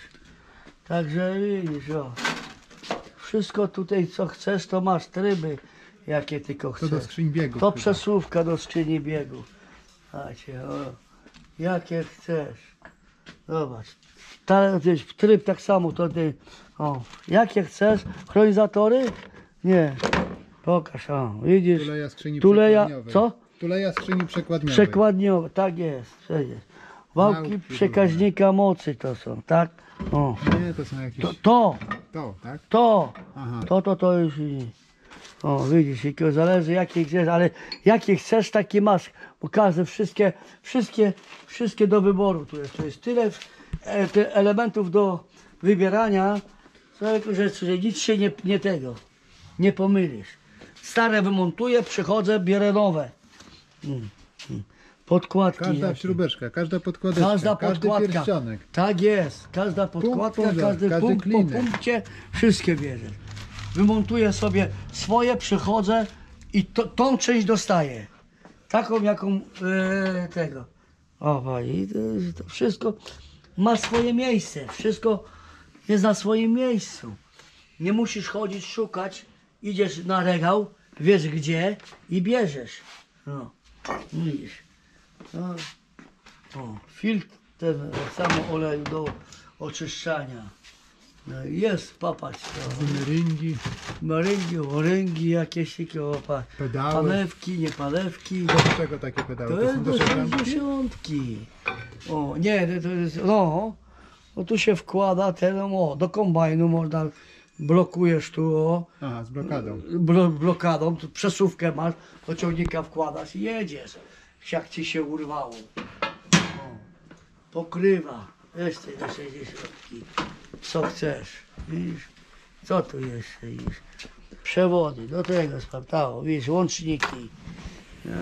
Także widzisz, o. Wszystko tutaj co chcesz, to masz tryby, jakie tylko To chcesz. do skrzyń biegów. To chyba. przesuwka do skrzyni biegów. Macie, o. Jakie chcesz. Zobacz. Ta, wiesz, tryb tak samo, to ty. O. Jakie chcesz? Chronizactory? Nie. Pokaż, o. Widzisz? Tuleja skrzyni Tuleja, przekładniowej. co? Tuleja skrzyni przekładniowej. Przekładniowe, tak jest, przecież. Wałki Małpki przekaźnika mocy to są, tak? O. Nie, to są jakieś... To, to, To, tak? to, Aha. to, to, to już... i- O, widzisz, tylko zależy jakie chcesz, ale jakie chcesz, takie masz. Bo każde, wszystkie, wszystkie, wszystkie do wyboru tu jest. Tu jest tyle e, te elementów do wybierania, że, że, że nic się nie, nie tego, nie pomylisz. Stare wymontuję, przychodzę, bierę nowe. Mm, mm. Podkładki. Każda jakie. śrubeczka, każda podkładeczka, Każda każdy podkładka. pierścionek. Tak jest. Każda podkładka, punkt, każdy, każdy punkt po klinek. punkcie, wszystkie bierzesz. Wymontuję sobie swoje, przychodzę i to, tą część dostaję. Taką jaką e, tego. O, i to, to wszystko ma swoje miejsce. Wszystko jest na swoim miejscu. Nie musisz chodzić, szukać. Idziesz na regał, wiesz gdzie i bierzesz. No, widzisz. No. O, filtr ten samo oleju do oczyszczania. No, jest, popatrz. To. Ringi, Maryngi, oręgi jakieś takie, opa. pedały. Palewki, nie palewki. Do czego takie pedały? To To jest są do do sześćdziesiątki? sześćdziesiątki. O, nie, to jest, no. No tu się wkłada ten, o, do kombajnu można, blokujesz tu, o. Aha, z blokadą. Blo, blokadą, tu przesuwkę masz, do ciągnika wkładasz i jedziesz. Jak ci się urwało. O, pokrywa, weź tej do sześćdziesiątki. Co chcesz, widzisz? Co tu jeszcze, widzisz? Przewody, do tego sprawdzało, widzisz, łączniki. Ja,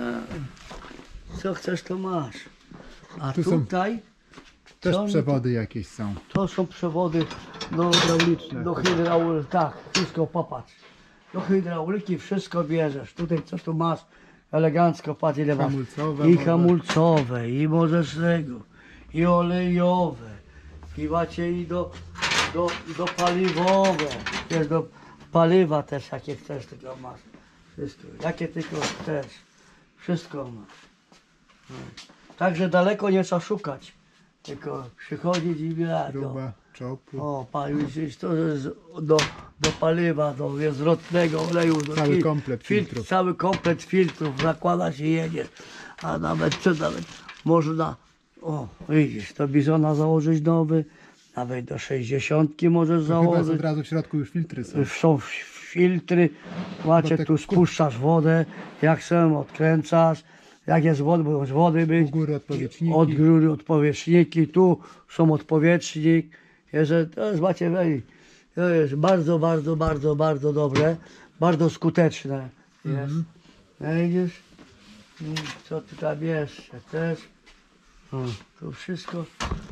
a, co chcesz, to masz. A Tu są tutaj Też są- przewody jakieś są. to są przewody do, Hydrauliczne. do hydrauliki. Tak, wszystko popatrz. Do hydrauliki wszystko bierzesz. Tutaj co tu masz? Elegancko, patrz ile masz. Hamulcowe I może. hamulcowe, i możesz tego, i olejowe. I macie i do, do, do paliwowe. Wiesz, do paliwa też jakie chcesz, tylko masz. Wszystko. Jakie tylko chcesz. Wszystko masz. No. Także daleko nie trzeba szukać. Tylko przychodzić i brać. o. Śruba, czopu. O, palił gdzieś to jest do, do paliwa, do zwrotnego oleju. Do Cały fil- komplet filtr, filtrów. Cały komplet filtrów, zakładasz i jedziesz. A nawet, co nawet można, o widzisz, to bizona założyć nowy, nawet do sześćdziesiątki możesz To chyba jest założyć. od razu w środku już filtry są. Są f- filtry, macie Bo te tu ku- spuszczasz wodę, jak chcę odkręcasz, jak jest wody, bo z wody być. U góry odpowietrzniki. Od góry odpowietrzniki, tu są odpowietrznik. Jeżeli, to jest, macie, ej, to jest bardzo, bardzo, bardzo, bardzo dobre, bardzo skuteczne jest. Mhm. Widzisz? I co ty tam jeszcze też? O, tu wszystko.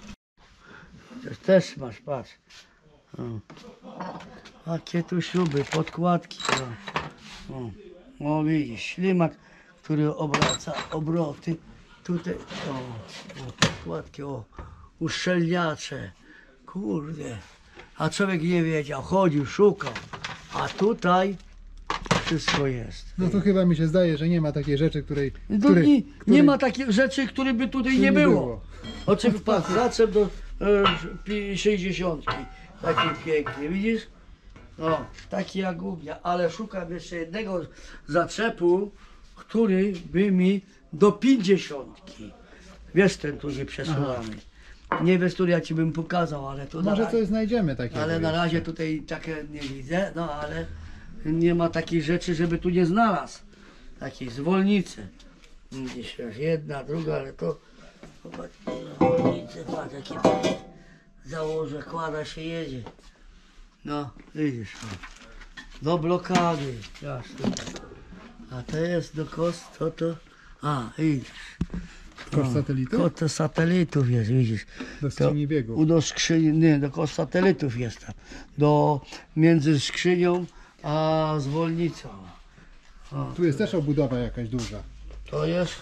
Też, też masz, patrz. O. Jakie tu śruby, podkładki. O, o. o widzisz, ślimak, który obraca obroty. Tutaj, o, o podkładki, o, uszczelniacze. Kurde. A człowiek nie wiedział, chodził, szukał. A tutaj wszystko jest. No to chyba mi się zdaje, że nie ma takiej rzeczy, której... No której, nie, której nie ma takich rzeczy, które by tutaj nie było. Oczywiście patrz, zaczep do e, sześćdziesiątki. Taki piękny, widzisz? No, taki jak u mnie, ale szukam jeszcze jednego zaczepu, który by mi do pięćdziesiątki. Wiesz, ten tu nie przesuwany. Nie wiesz, który ja ci bym pokazał, ale to na Może razie, coś znajdziemy takiego. ale na jeszcze. razie tutaj takie nie widzę, no ale nie ma takiej rzeczy, żeby tu nie znalazł. Takiej zwolnicy. Gdzieś jedna, druga, ale to popatrz, zwolnicy, patrz jakie to jest. Założę, kłada się, jedzie. No, widzisz, no. Do blokady. Jasne. A to jest do kost, to to. A, widzisz. Kosz satelitów? Kod do satelitów jest, widzisz. Do skrzyni biegów. U do skrzyni, nie, do kod satelitów jest tam. Do, między skrzynią a zwolnicą. O, Tu jest też obudowa jakaś duża. to jest...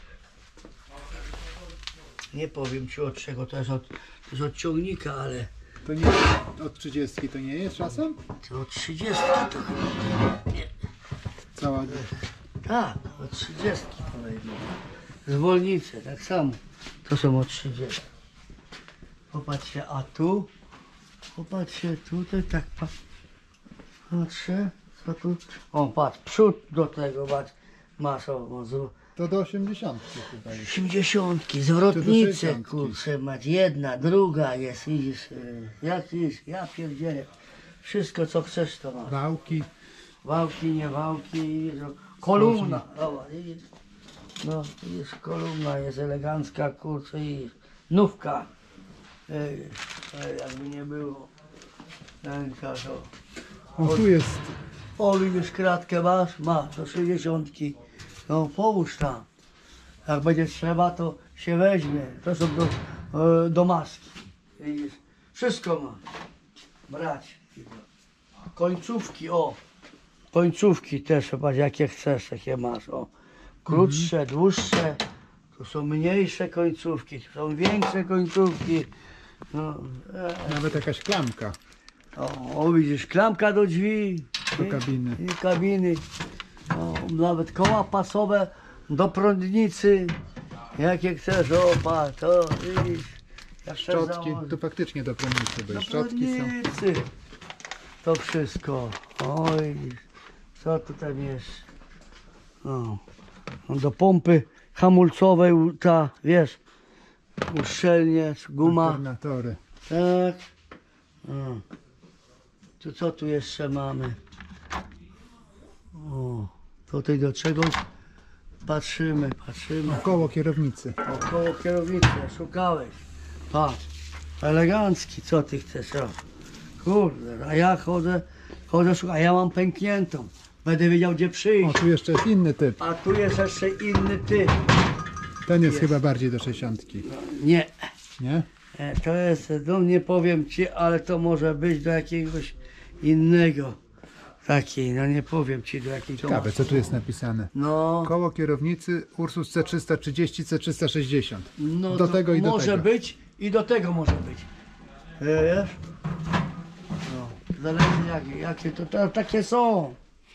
Nie powiem ci od czego, to jest od, to jest od ciągnika, ale To nie od trzydziestki to nie jest czasem? to od trzydziestki to chyba. Nie. Cała... Tak, od trzydziestki kolejno. Zwolnice, tak samo. To są od trzydziestki. Popatrzcie, a tu? Popatrzcie, tutaj tak pa- patrzę. Co tu? O, patrz, przód do tego, patrz. Masz, o, o, z- To do osiemdziesiątki chyba jest. osiemdziesiątki, zwrotnice, sześćdziesiątki. kurczę, mać. Jedna, druga jest, widzisz. y, Jak jest, ja pierdzielę. Wszystko co chcesz to masz. Wałki. Wałki, nie wałki, no, kolumna. Dobra, widzisz? No, jest kolumna, jest elegancka, kurczę, i nówka. Ej, ej, jakby nie było. Ręka to. O, tu jest... O, widzisz, kratkę masz? Masz, do sześćdziesiątki. No, połóż tam. Jak będzie trzeba, to się weźmie. To są do, e, do maski. Widzisz? Wszystko ma. Brać. Końcówki, o. Końcówki też, zobacz, jakie chcesz, jakie masz, o. Krótsze, dłuższe. Tu są mniejsze końcówki, tu są większe końcówki. No, e, Nawet jakaś klamka o, o, widzisz, klamka do drzwi. do I- kabiny. I kabiny. O, nawet koła pasowe do prądnicy. Jakie chcesz, o patrz, to widzisz. Jak chcesz Szczotki. założyć. Tu faktycznie do prądnicy, bo Do i szczotki są. prądnicy. To wszystko. Oj, co tu tam jest? O, do pompy hamulcowej, u- ta, wiesz, uszczelniacz, guma. Alternatory. Tak. O. Tu co tu jeszcze mamy? O, tutaj do czegoś patrzymy, patrzymy. Koło kierownicy. Około kierownicy, szukałeś. Patrz, elegancki, co ty chcesz? O. Kurde, a ja chodzę, chodzę szukać, a ja mam pękniętą. Będę wiedział gdzie O, przyjść. tu jeszcze jest inny typ. A tu jest jeszcze inny typ. Ten jest chyba bardziej do sześćdziesiątki. Nie, Nie? e, to jest, no nie powiem ci, ale to może być do jakiegoś innego. Takiej, no nie powiem ci do jakiej to Ciekawe, ma- co tu jest napisane. No, Koło kierownicy Ursus C trzysta trzydzieści, C trzysta sześćdziesiąt. no do to tego i do może tego. być i do tego może być. Wiesz? No, zależy jakie, jakie to, to takie są.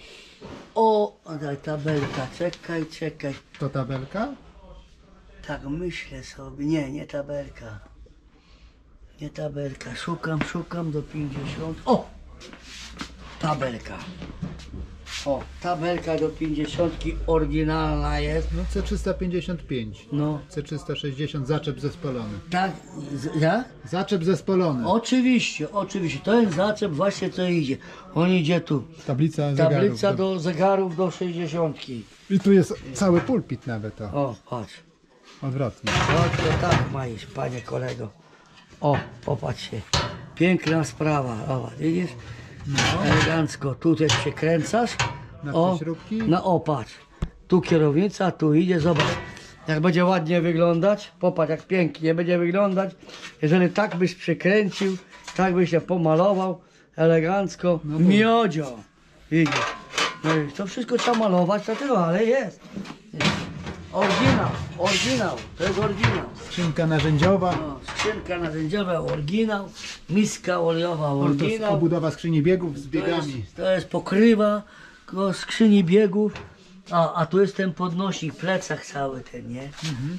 O, daj tabelka, czekaj, czekaj. To tabelka? Tak myślę sobie, nie, nie tabelka. Nie tabelka, szukam, szukam do pięćdziesiąt. O! Tabelka. O, tabelka do pięćdziesiątki oryginalna jest. No C trzysta pięćdziesiąt pięć. No, C trzysta sześćdziesiąt zaczep zespolony. tak, z- jak? Zaczep zespolony. Oczywiście, oczywiście. To jest zaczep właśnie co idzie. On idzie tu. Tablica zegarów. Tablica do zegarów do sześćdziesiątki. I tu jest cały pulpit nawet, o. O, patrz. Odwrotnie. O, to tak ma iść, panie kolego. O, popatrzcie. Piękna sprawa. O, widzisz? Elegancko. Tutaj przekręcasz. Na O, te śrubki. no o, patrz. Tu kierownica, tu idzie, zobacz. Jak będzie ładnie wyglądać, popatrz jak pięknie będzie wyglądać. Jeżeli tak byś przekręcił, tak byś się pomalował, elegancko, No bo- miodzio. Widzisz? No i to wszystko trzeba malować, dlatego, ale jest. Oryginał, oryginał, to jest oryginał. Skrzynka narzędziowa. No, skrzynka narzędziowa, oryginał, miska olejowa, To jest oryginał. obudowa skrzyni biegów z To biegami. jest, to jest pokrywa ko- skrzyni biegów, a, a tu jest ten podnośnik, plecak cały ten, nie? Mhm.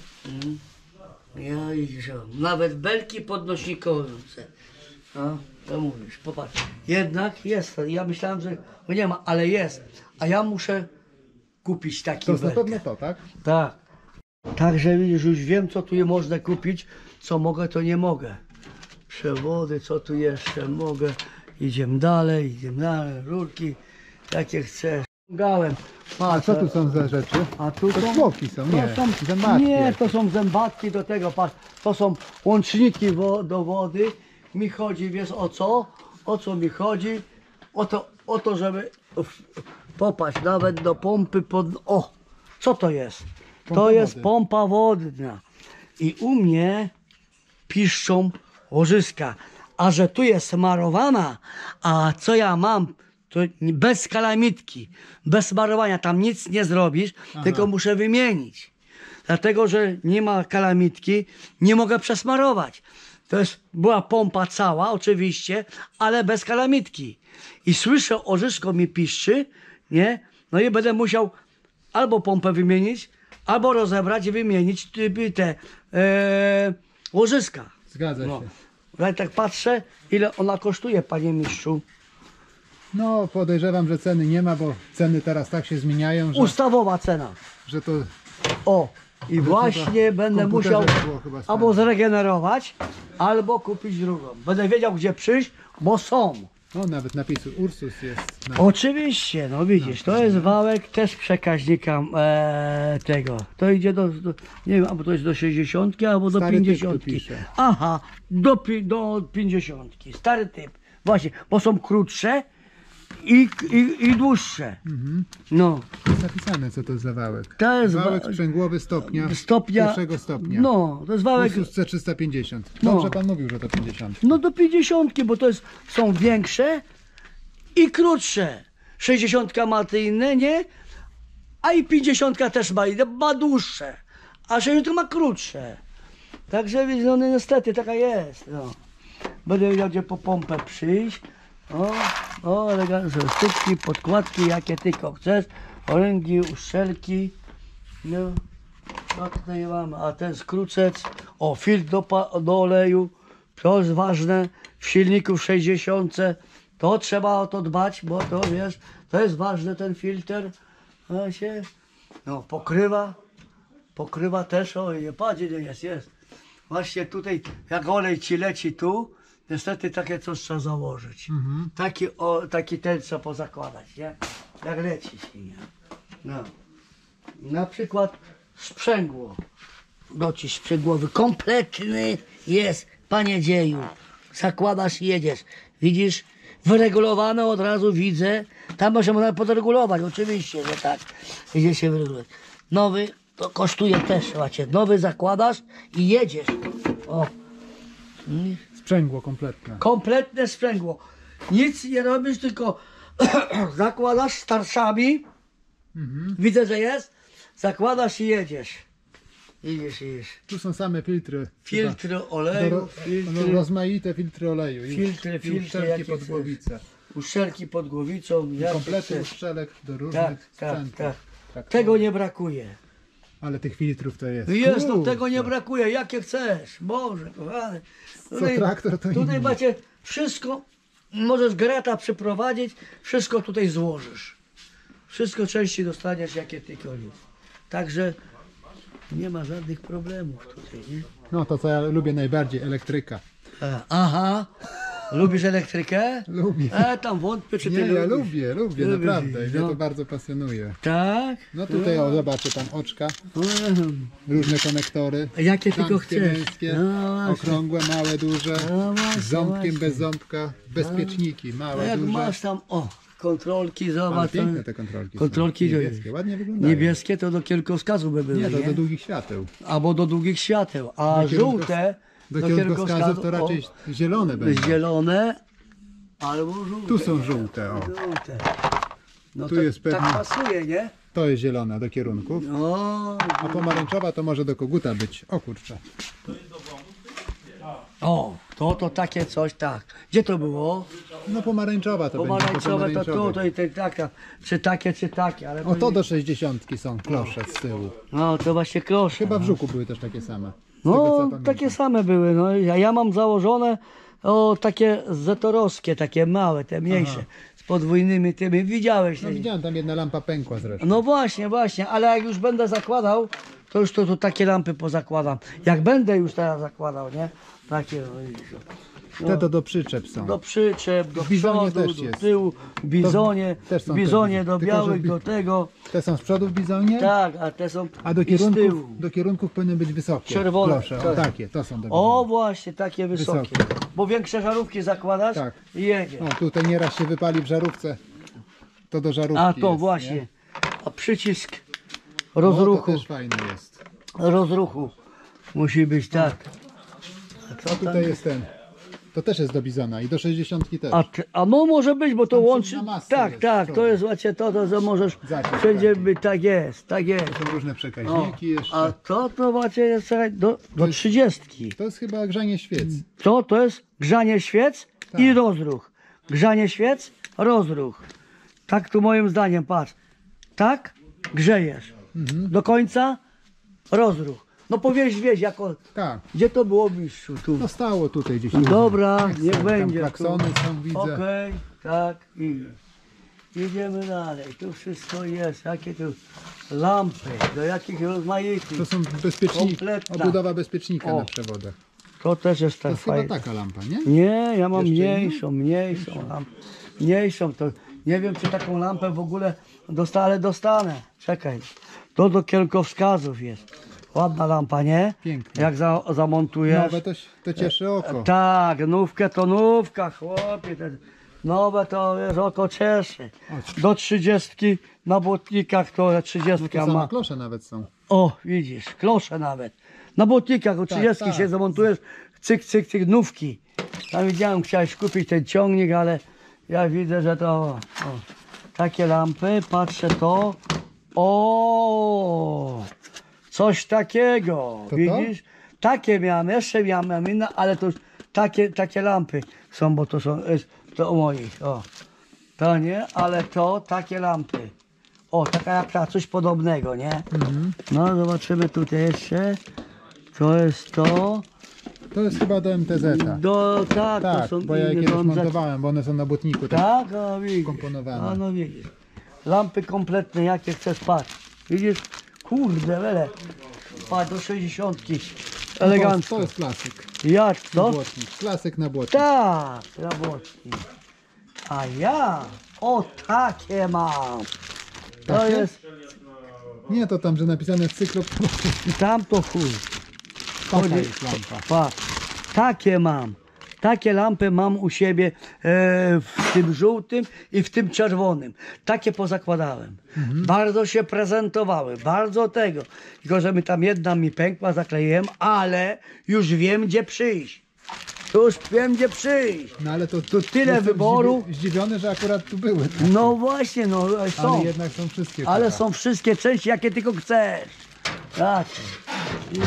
Ja i że nawet belki podnośnikowe. No, to mówisz, popatrz. Jednak jest, ja myślałem, że no nie ma, ale jest. A ja muszę kupić taki To jest na belkę. pewno to, tak? Tak. Także widzisz, już wiem co tu je można kupić, co mogę, to nie mogę. Przewody, co tu jeszcze mogę. Idziemy dalej, idziemy dalej, rurki, jakie chcesz. Gałem. A co tu są za rzeczy? A tu To są, zwłoki są, nie, to są zębatki Nie, jakieś. to są zębatki do tego, patrz, to są łączniki wo, do wody. Mi chodzi, wiesz o co? O co mi chodzi? O to, o to żeby w- popatrz, nawet do pompy pod... O! Co to jest? Pompa to jest wody. pompa wodna. I u mnie piszczą łożyska. A że tu jest smarowana, a co ja mam, to bez kalamitki, bez smarowania, tam nic nie zrobisz, Aha. tylko muszę wymienić. Dlatego, że nie ma kalamitki, nie mogę przesmarować. To jest, była pompa cała, oczywiście, ale bez kalamitki. I słyszę, ożyszko mi piszczy, nie? No i będę musiał albo pompę wymienić, albo rozebrać i wymienić te, te e, łożyska. Zgadza No. się. Ja tak patrzę, ile ona kosztuje, panie mistrzu. No podejrzewam, że ceny nie ma, bo ceny teraz tak się zmieniają, że, Ustawowa cena. że to O, i właśnie w będę komputerze musiał było chyba albo sprawdzić. zregenerować, albo kupić drugą. Będę wiedział, gdzie przyjść, bo są. O, nawet napisu Ursus jest. Na... Oczywiście, no widzisz, to jest wałek też przekaźnika e, tego. To idzie do, do, nie wiem, albo to jest do sześćdziesiątki, albo do Stary typ tu pięćdziesiątki. pisze. Aha, do, pi- do pięćdziesiątki. Stary typ. Właśnie, bo są krótsze i, i, i dłuższe. Mhm. No, Jest napisane, co to jest za wałek. to jest Wałek wa- sprzęgłowy stopnia, stopnia. pierwszego stopnia. No, to jest wałek. Ursus C trzysta pięćdziesiąt. No. Dobrze pan mówił, że to pięćdziesiąt. No do pięćdziesiątki, bo to jest, są większe i krótsze. sześćdziesiątka ma te inne, nie? A i pięćdziesiątka też ma, ma dłuższe. A sześćdziesiątka ma krótsze. Także więc, no niestety taka jest. No. Będę wiedział, gdzie po pompę przyjść. O, o, elegancko. Stópki, podkładki, jakie tylko chcesz. Oręgi, uszczelki. No. No tutaj mamy, a ten skrócec, o filtr do, pa- do oleju, to jest ważne, w silniku w sześćdziesiąt, to trzeba o to dbać, bo to wiesz, to jest ważne ten filtr, no, się, no pokrywa, pokrywa też, o nie, patrz ile jest, jest, właśnie tutaj jak olej ci leci tu, niestety takie coś trzeba założyć, Mhm. taki, o, taki ten trzeba pozakładać, nie, jak leci się, nie, no. Na przykład sprzęgło. Docisk sprzęgłowy kompletny jest, panie dzieju. Zakładasz i jedziesz. Widzisz? Wyregulowane od razu widzę. Tam możemy podregulować, oczywiście, że tak. Idzie się wyregulować. Nowy to kosztuje też, macie. Nowy zakładasz i jedziesz. O. Mm. Sprzęgło kompletne. Kompletne sprzęgło. Nic nie robisz, tylko zakładasz starszami. Mhm. Widzę, że jest. Zakładasz i jedziesz. Idziesz, idziesz. Tu są same filtry. Filtry chyba. oleju, Do- filtry, no, rozmaite filtry oleju. I- Filtry, i filtry, uszczelki jakie pod chcesz. głowicę. uszczelki pod głowicą. jakie Komplety chcesz. uszczelek do różnych Tak, tak, sprzętów. tak. Tak. Tego nie brakuje. Ale tych filtrów to jest. Jest, no Kurczę. tego nie brakuje. Jakie chcesz. Boże, kochany. Co traktor to Tutaj inny. macie wszystko. Możesz grata przeprowadzić. Wszystko tutaj złożysz. Wszystko części dostaniesz, jakie tylko jest. Także nie ma żadnych problemów tutaj, nie? No to co ja lubię najbardziej, elektryka. E, Aha. Lubisz elektrykę? Lubię. E, tam wątpię, czy ty Nie, ja lubisz. lubię, lubię, Lubisz, naprawdę. Mnie no. to bardzo pasjonuje. Tak? No tutaj o, zobaczę tam oczka, Mhm. różne konektory. Jakie tylko Damskie, chcesz. męskie, No właśnie. okrągłe, małe, duże, No właśnie, z ząbkiem, właśnie. bez ząbka, bezpieczniki, A małe, jak duże. masz tam, o, kontrolki, Ale zobacz. piękne to- te kontrolki Kontrolki są. to Niebieskie, jest. ładnie wyglądają. Niebieskie to do kierunkowskazu by były, Nie, to nie? do długich świateł. Albo do długich świateł, a Do kierunkos- żółte Do kierunkowskazów to raczej zielone o, będą. zielone albo żółte. Tu są żółte, o. Żółte. No Tu to, jest pewnie- tak pasuje, nie? To jest zielona do kierunków. O, A pomarańczowa to może do koguta być. O kurczę. o, to to takie coś, tak. Gdzie to było? No pomarańczowa to będzie. Pomarańczowe to tu, pomarańczowej. to i te, taka, czy takie, czy takie, ale O to nie- do sześćdziesiątki są klosze z tyłu. No to właśnie klosze. Chyba w no. Żuku były też takie same. Z tego, co No, pamiętam. takie same były. No, ja, ja mam założone o takie zetorowskie, takie małe, te mniejsze, Aha. z podwójnymi tymi. Widziałeś? No nie? widziałem, tam jedna lampa pękła zresztą. No właśnie, właśnie, ale jak już będę zakładał, to już to, to takie lampy pozakładam. Jak będę już teraz zakładał, nie? Takie, no, widzisz, no. Te to do przyczep są. Do przyczep, do W bizonie przodu, też do jest. tyłu, w bizonie, To też są w te bizonie bizo- do tylko, że białych, bi- do tego. Te są z przodu w bizonie, Tak, a te są a do i z kierunków, tyłu. do kierunków powinny być wysokie. Czerwone. Klosze, o Tak. takie, to są do O bizona. właśnie, takie wysokie. Wysokie. Bo większe żarówki zakładasz Tak. i jedzie. O, tutaj nieraz się wypali w żarówce. To do żarówki A to jest, właśnie. Nie? A przycisk O, to rozruchu, też fajne jest. rozruchu. Musi być tak. A co tam? Tutaj jest ten. To też jest do bizona i do sześćdziesiątki też. A, ty- a no może być, bo to Tam łączy. na masce Tak, jest, tak, to. to jest właśnie to, to że możesz Zacisk wszędzie taki. być, tak jest, tak jest. Są różne O, przekaźniki jeszcze. a to to właśnie jest słuchaj, do, do trzydziestki. To jest chyba grzanie świec. To to jest grzanie świec Tak. i rozruch. Grzanie świec, rozruch. Tak tu moim zdaniem, patrz. Tak, grzejesz. Mhm. Do końca, rozruch. No powiedz, wieś, jako, Tak. gdzie to było, mistrzu? Tu. No stało tutaj gdzieś. Dobra, Jest, niech tam będzie. klaksony tu. są, widzę. Okej, tak i idziemy dalej. Tu wszystko jest. Jakie tu lampy, do jakich rozmaitych. To są bezpieczniki. Kompletna. Obudowa bezpiecznika O. na przewodach. To też jest To tak jest chyba fajne. taka lampa, nie? Nie, ja mam Jeszcze mniejszą, mniejszą lampę. Mniejszą, to nie wiem, czy taką lampę w ogóle dostanę, ale dostanę. Czekaj. To do kierunkowskazów jest. Ładna lampa, nie? Piękna. Jak za, zamontujesz. Nowe to, to cieszy oko. Tak, nówkę to nówka, chłopie. Te nowe to wiesz, oko cieszy. Do trzydziestki na błotnikach to No trzydziestka to same ma. klosze nawet są. O, widzisz, klosze nawet. Na błotnikach o trzydziestki tak. się zamontujesz, cyk, cyk, cyk, nówki. Tam widziałem, chciałeś kupić ten ciągnik, ale ja widzę, że to o, takie lampy, patrzę to. O, coś takiego, To to? widzisz? Takie miałem, jeszcze miałem inne, ale to już takie, takie lampy są, bo to są, jest, to o moich, o. To nie, ale to takie lampy. O, taka jak ta, coś podobnego, nie? Mhm. No, zobaczymy tutaj jeszcze. To jest to. To jest chyba do M T Z-a. Do, tak, to Tak, są bo ja inne, kiedyś to on za- montowałem, bo one są na błotniku. Tak. Tak, o widzisz. Komponowane. A no widzisz. Lampy kompletne, jakie chcesz, patrz. Widzisz? Kurde, wele. Patrz, do sześćdziesiątki. To, Elegancko. to jest klasyk. Jak Na to? błotnik. Klasyk na błotnik. Tak, robotki. A ja, o takie mam. To Takie? jest, Nie, to tam, że napisane jest cyklop. tamto chuj. Taka Chodzi- jest lampa. Patrz, takie mam. Takie lampy mam u siebie e, w tym żółtym i w tym czerwonym. Takie pozakładałem. Bardzo się prezentowały, bardzo tego. Tylko, że mi tam jedna mi pękła, zakleiłem, ale już wiem, gdzie przyjść. Już wiem, gdzie przyjść. No ale to, Tu tyle jestem wyboru. zdziwi- Zdziwiony, że akurat tu były. No właśnie, no są. Ale jednak są wszystkie. Ale chyba. są wszystkie części, jakie tylko chcesz. Tak. I, i,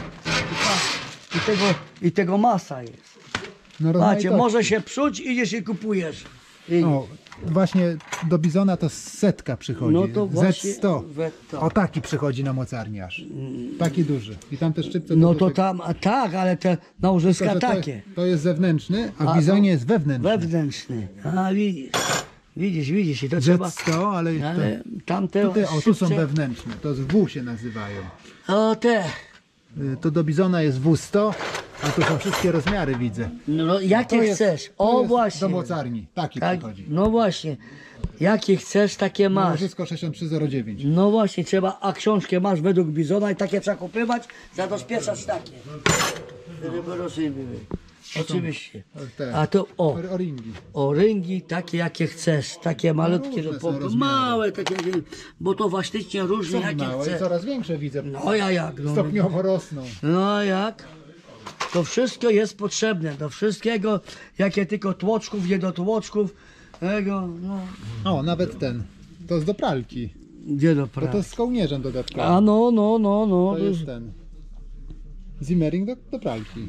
patrz, i, tego, I tego masa jest. No, Macie, rozmaitości. może się psuć, idziesz i kupujesz. I, O, właśnie do Bizona to setka przychodzi. No to właśnie Z sto. Z sto. O taki przychodzi na mocarnię aż. Taki duży. I tam te szczypce... no do to tego- tam, a tak, ale te nałożyska Tylko, że takie. To, to jest zewnętrzny, a w A, Bizonie jest wewnętrzny. Wewnętrzny. A widzisz, widzisz, widzisz. I to trzeba, Z sto, ale, ale tamte tutaj, o, tu są szybce- wewnętrzne. To z W się nazywają. O te, Y, To do Bizona jest W sto, a tu są wszystkie rozmiary, widzę. no jakie To jest- chcesz. to O jest właśnie. do mocarni. Taki Tak, przychodzi. no właśnie. Jakie chcesz, takie masz. Nałożysko sześćdziesiąt trzy zero dziewięć. No właśnie, trzeba, a książkę masz według Bizona i takie trzeba kupywać, zabezpieczać takie. Żeby rosyny były. Oczywiście. te. A to o, O ringi. o ryngi takie jakie chcesz, takie malutkie, różne do są pompy, rozmiary. małe takie, bo to właśnie różnie Są jakie małe i chcesz. coraz większe widzę. No ja jak, no, Stopniowo rosną. no jak? To wszystko jest potrzebne, do wszystkiego, jakie tylko tłoczków, nie do tłoczków, tego, no, O, nawet ten. To jest do pralki. gdzie do Bo pracy. to jest z kołnierzem dodatkowym. A no, no, no, no. To jest ten. Zimmering do, do pralki.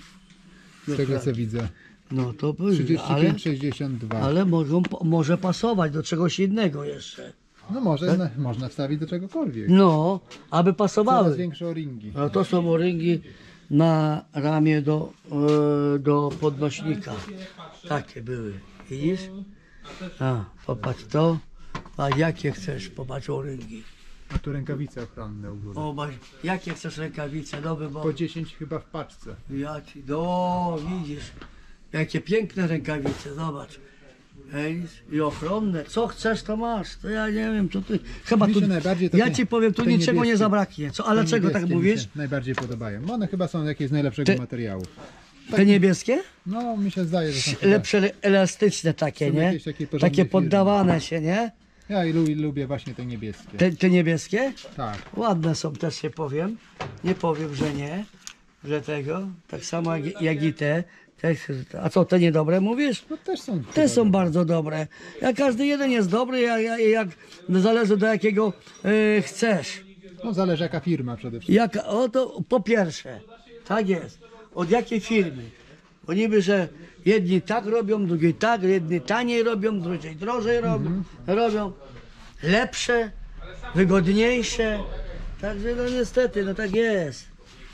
Z tego co widzę. No to by, trzydzieści ale, pięć sześćdziesiąt dwa. ale mogą, może pasować do czegoś innego jeszcze. No może na, można wstawić do czegokolwiek. No, aby Coraz pasowały. większe o-ringi. No to są o-ringi na ramię do, e, do podnośnika. Takie były. Widzisz? A, popatrz to. A jakie chcesz? Popatrz o-ringi. A tu rękawice ochronne u góry. Popatrz, jakie chcesz rękawice? Dobry, bo Po dziesięć chyba w paczce. ja ci, no widzisz, jakie piękne rękawice, zobacz. Ej, i ochronne, co chcesz to masz, to ja nie wiem, co ty, chyba Mi tu, się najbardziej to ja te- ci powiem, tu te niczego nie niebieskie- zabraknie, co, ale Te dlaczego tak niebieskie mi mówisz? się najbardziej podobają. Bo one chyba są jakieś z najlepszego Te- materiału. Te niebieskie? No mi się zdaje, że są chyba... Lepsze, elastyczne takie, Są nie? jakieś takie porządne Takie firmy. poddawane się, nie? Ja i lu- lubię właśnie te niebieskie. Te, te niebieskie? Tak. Ładne są też, się powiem, nie powiem, że nie. że tego, tak samo jak, jak i te. te. A co, te niedobre mówisz? No też są. Te są bardzo dobre. Jak każdy jeden jest dobry, jak, jak, jak zależy do jakiego y, chcesz. No zależy jaka firma przede wszystkim. Jak, o to po pierwsze, tak jest. Od jakiej firmy? Bo niby, że jedni tak robią, drugi tak, jedni taniej robią, drudzy drożej robią, robią. Lepsze, wygodniejsze. Także no niestety, no tak jest.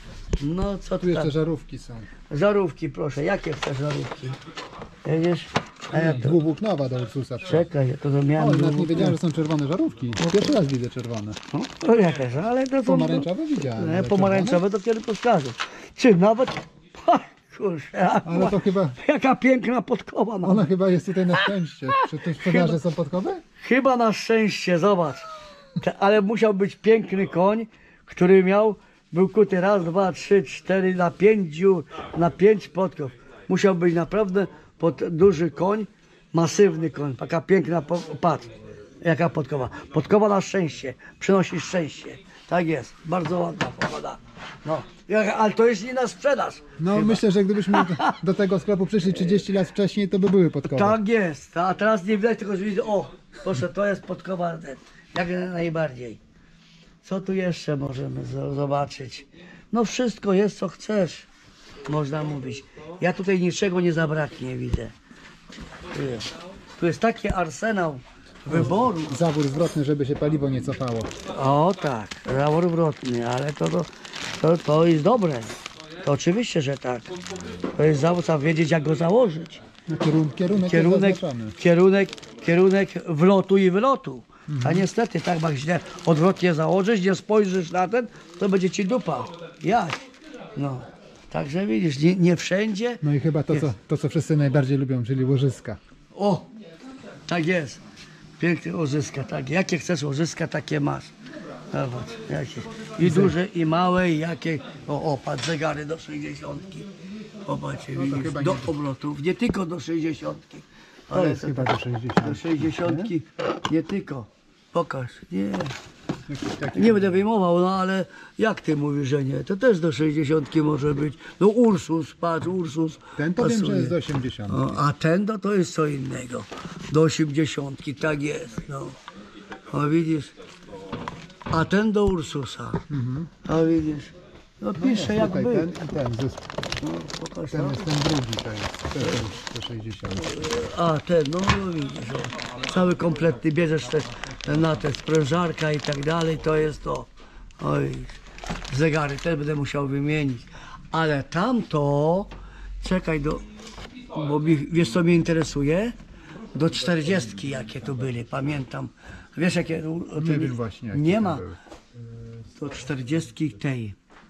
No co Tu tu jeszcze tak? żarówki są. Żarówki proszę, jakie chcesz żarówki? Widzisz? A ja to... Dwuwłóknowa do Ursusa. Czekaj, ja to O, miałem... nawet nie dwóch- wiedziałem, że są czerwone żarówki. Pierwszy raz widzę czerwone. No, to ja też, ale to są... Pomarańczowe widziałem. Nie, ale pomarańczowe to kiedy podskażę. Czy nawet... Ha, kurczę, Ale to chyba, jaka piękna podkowa ma. ona chyba jest tutaj na szczęście. Czy tu sprzedaże są podkowy? Chyba na szczęście, zobacz. Te, ale musiał być piękny koń, który miał, był kuty raz, dwa, trzy, cztery, na pięciu, na pięć podków. Musiał być naprawdę pod, duży koń, masywny koń, taka piękna, po- patrz, jaka podkowa. Podkowa na szczęście, przynosi szczęście. Tak jest, bardzo ładna pogoda. No, jak- ale to jest nie na sprzedaż. No myślę, że gdybyśmy do, do tego sklepu przyszli trzydzieści lat wcześniej, to by były podkowy. Tak jest, a teraz nie widać, tylko że widzę, o, proszę, to jest podkowa, ten, jak najbardziej. Co tu jeszcze możemy zo- zobaczyć? No wszystko jest, co chcesz, można mówić. Ja tutaj niczego nie zabraknie, widzę. Tu jest, tu jest taki arsenał wyboru. Zawór zwrotny, żeby się paliwo nie cofało. O tak, zawór wrotny, ale to, to, to, to jest dobre. To oczywiście, że tak. To jest zawór, trzeba wiedzieć, jak go założyć. No, kierun, kierunek, Kierunek, jest zaznaczony. kierunek, kierunek wlotu i wylotu. A niestety tak jak źle odwrotnie założysz, nie spojrzysz na ten, to będzie ci dupa. Jak? No. Także widzisz, nie, nie wszędzie. No i chyba to co, to, co wszyscy najbardziej lubią, czyli łożyska. O, tak jest. Piękne łożyska, tak. Jakie chcesz łożyska, takie masz. Zobacz, jakie. I duże, i małe, i jakie. O, o, patrz, zegary do sześćdziesiątki. Popatrzcie, widzisz, chyba do nie- obrotów, nie tylko do sześćdziesiątki. To Ale jest to, chyba do do sześćdziesiątki. sześćdziesiątki, nie tylko. Pokaż, nie. Jakiś taki- Nie będę wyjmował, no ale jak ty mówisz, że nie? To też do sześćdziesiątki może być. No Ursus, patrz, Ursus. Ten powiem, że pasuje. jest do osiemdziesiątki. O, a ten to, to jest co innego. Do osiemdziesiątki, tak jest. No. O widzisz. A ten do Ursusa. A widzisz. No pisze jak Tutaj był. ten i ten. zus- No, pokaż, Ten no. jest ten drugi, to jest. To jest do sześćdziesiątki. A ten, no, no widzisz. O. Cały kompletny bierzesz też na te sprężarka i tak dalej. To jest to. Oj. Zegary też będę musiał wymienić. Ale tamto, czekaj do, bo mi, wiesz co mnie interesuje? Do czterdziestki jakie tu byli, pamiętam. Wiesz jakie? o, Nie to wiem właśnie, jakie Nie to ma. były. Do czterdziestki tej.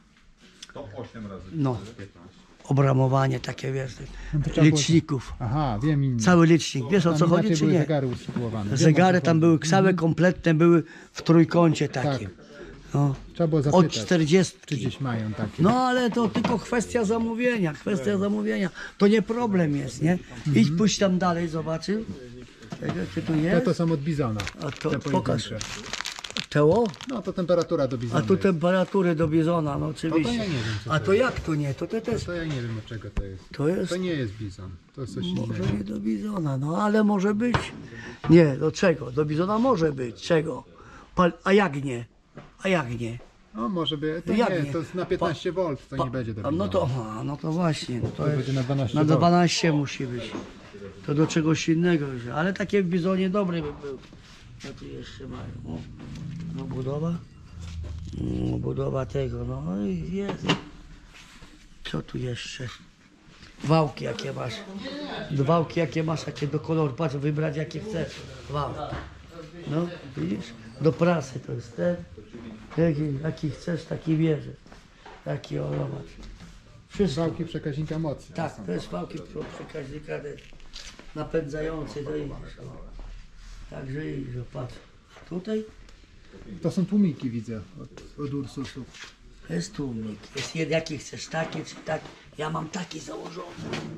No. Obramowanie takie wiesz, No to trzeba było- liczników. Aha, wiem inny. Cały licznik. Wiesz o Tam co chodzi inaczej czy były nie? zegary usytuowane. Wiem, o Zegary co tam chodzi. były, całe kompletne były w trójkącie takim. No. Trzeba było Od zapytać, czy czterdziestki. gdzieś mają takie. No ale to tylko kwestia zamówienia, kwestia zamówienia. To nie problem jest, nie? Idź pójść tam dalej, zobaczył. Czy tu Te jest? to są od bizona. A to te pokaż. pojedyncze. Teło? No to temperatura do bizona A tu jest. temperatury do bizona, no No oczywiście. to ja nie wiem, co A to to jest. jak to nie? To te też. To ja nie wiem od czego to jest. To jest. To nie jest bizon. To jest coś Może innego. nie do bizona, no ale może być. Nie, do czego? Do bizona może być. Czego? Pal... A jak nie? A jak nie? No może by. To No jak nie, nie? to jest na piętnaście wolt, to Pa- nie będzie do a bizona. no to, aha, no to właśnie. No to To jest, będzie na dwanaście na wolt. dwanaście musi być. To do czegoś innego już. Ale takie w bizonie dobre by był. Co tu jeszcze mają? O, no budowa. No, budowa tego, no i jest. Co tu jeszcze? Wałki jakie masz. Wałki jakie masz, jakie do koloru. Patrz, wybrać jakie chcesz. Wałki. No, widzisz? Do prasy to jest ten. Jaki, jaki chcesz, taki bierzesz. Taki o, zobacz. Wszystko. Wałki przekaźnika mocy. Tak, są. to jest wałki pro- przekaźnika te napędzający, to idziesz. O. Także idziesz, o, patrz. Tutaj To są tłumiki, widzę, od, od Ursusów. jest tłumik. Jest jed, jaki chcesz, taki czy taki. Ja mam taki założony.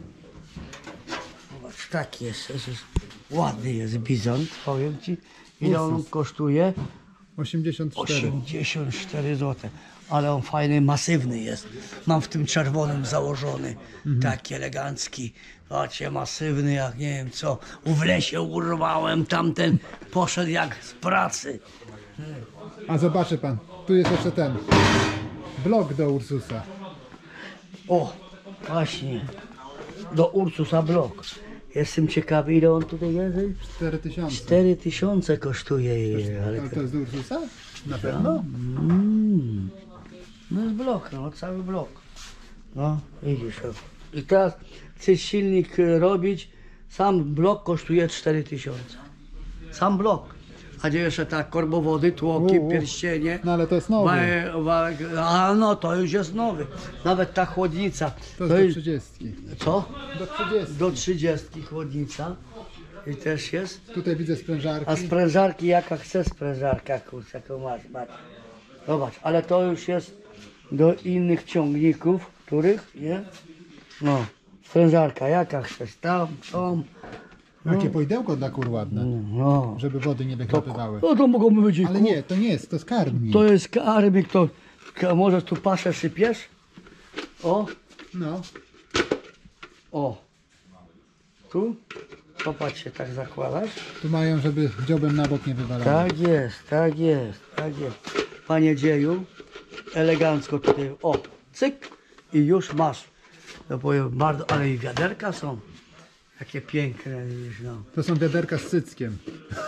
Zobacz, taki jest, jest, jest. Ładny jest bizon, powiem ci. Ile on Ursus. kosztuje? osiemdziesiąt cztery. osiemdziesiąt cztery złote. Ale on fajny, masywny jest. Mam w tym czerwonym założony. Taki elegancki. Patrzcie, masywny jak nie wiem co. W lesie urwałem, tamten poszedł jak z pracy. A zobaczy pan, tu jest jeszcze ten blok do Ursusa. O, właśnie. Do Ursusa blok. Jestem ciekawy, ile on tutaj jest. cztery tysiące. cztery tysiące kosztuje. Ale... To, to jest do Ursusa? Na pewno? Mm. No jest blok, no cały blok. No widzisz. o. I teraz chcesz silnik e, robić, sam blok kosztuje cztery tysiące. Sam blok. A gdzie jeszcze tak korbowody, tłoki, U, u. pierścienie. No ale to jest nowy. Wa- wa- A no to już jest nowy. Nawet ta chłodnica. To jest do trzydziestki. Co? Do trzydziestki. Do trzydziestki chłodnica. I też jest. Tutaj widzę sprężarki. A sprężarki jaka chce sprężarka, kurczę, jaką masz, masz. Zobacz, ale to już jest do innych ciągników, których, nie? No, sprężarka jaka chcesz, tam, tam. Jakie poidełko dla kur ładne, No, żeby wody nie wychlapywały. no to mogą być. Ale nie, to nie jest, to jest karmnik. To jest karmik, to ka- może tu paszę sypiesz? O, No, o. Tu? Popatrz się, tak zakładasz. tu mają, żeby dziobem na bok nie wywalały. Tak jest, tak jest, tak jest. Panie dzieju, elegancko tutaj, o, cyk i już masz. No powiem bardzo, ale i wiaderka są. Jakie piękne, widzisz, no. To są wiaderka z cyckiem.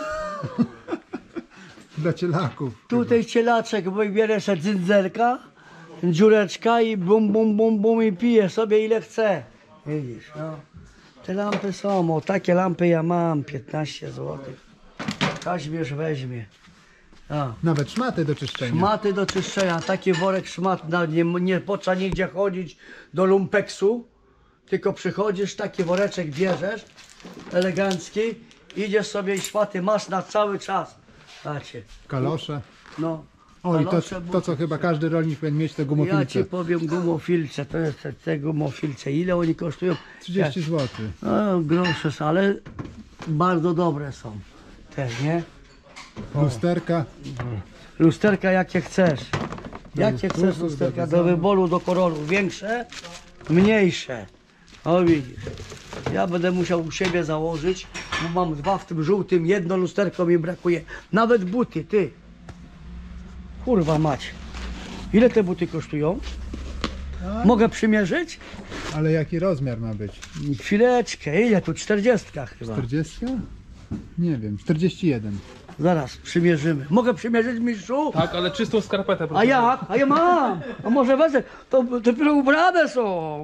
Dla cielaków. Tutaj cielaczek, wybierę sobie dzyndzerka, dziureczka i bum, bum, bum, bum i pije sobie ile chce. Widzisz, no. Te lampy są, o takie lampy ja mam, piętnaście złotych. Kaźmierz weźmie. No. Nawet szmaty do czyszczenia. Szmaty do czyszczenia, taki worek szmat, no, nie, nie potrzeba nigdzie chodzić do lumpeksu, tylko przychodzisz, taki woreczek bierzesz, elegancki, idziesz sobie i szmaty masz na cały czas. Macie. Kalosze. No. O i to, Kalosze, to co chyba każdy rolnik powinien mieć, to gumofilce. Ja ci powiem gumofilce, to jest te, te gumofilce. Ile oni kosztują? trzydzieści złotych. No, grosze są, ale bardzo dobre są. Te, nie? Lusterka. Lusterka jakie chcesz. Jakie Do chcesz usług, lusterka? do Do designu. wyboru, do koloru. Większe, mniejsze. O widzisz. Ja będę musiał u siebie założyć, bo mam dwa w tym żółtym, jedno lusterko mi brakuje. Nawet buty, ty. Kurwa mać. Ile te buty kosztują? Mogę przymierzyć? Ale jaki rozmiar ma być? Chwileczkę, ile tu? czterdziestka chyba. czterdzieści? Nie wiem, czterdzieści jeden. Zaraz przymierzymy. Mogę przymierzyć, mistrzu? Tak, ale czystą skarpetę. A proszę. jak? A ja mam! A może wezmę? To dopiero ubrane są!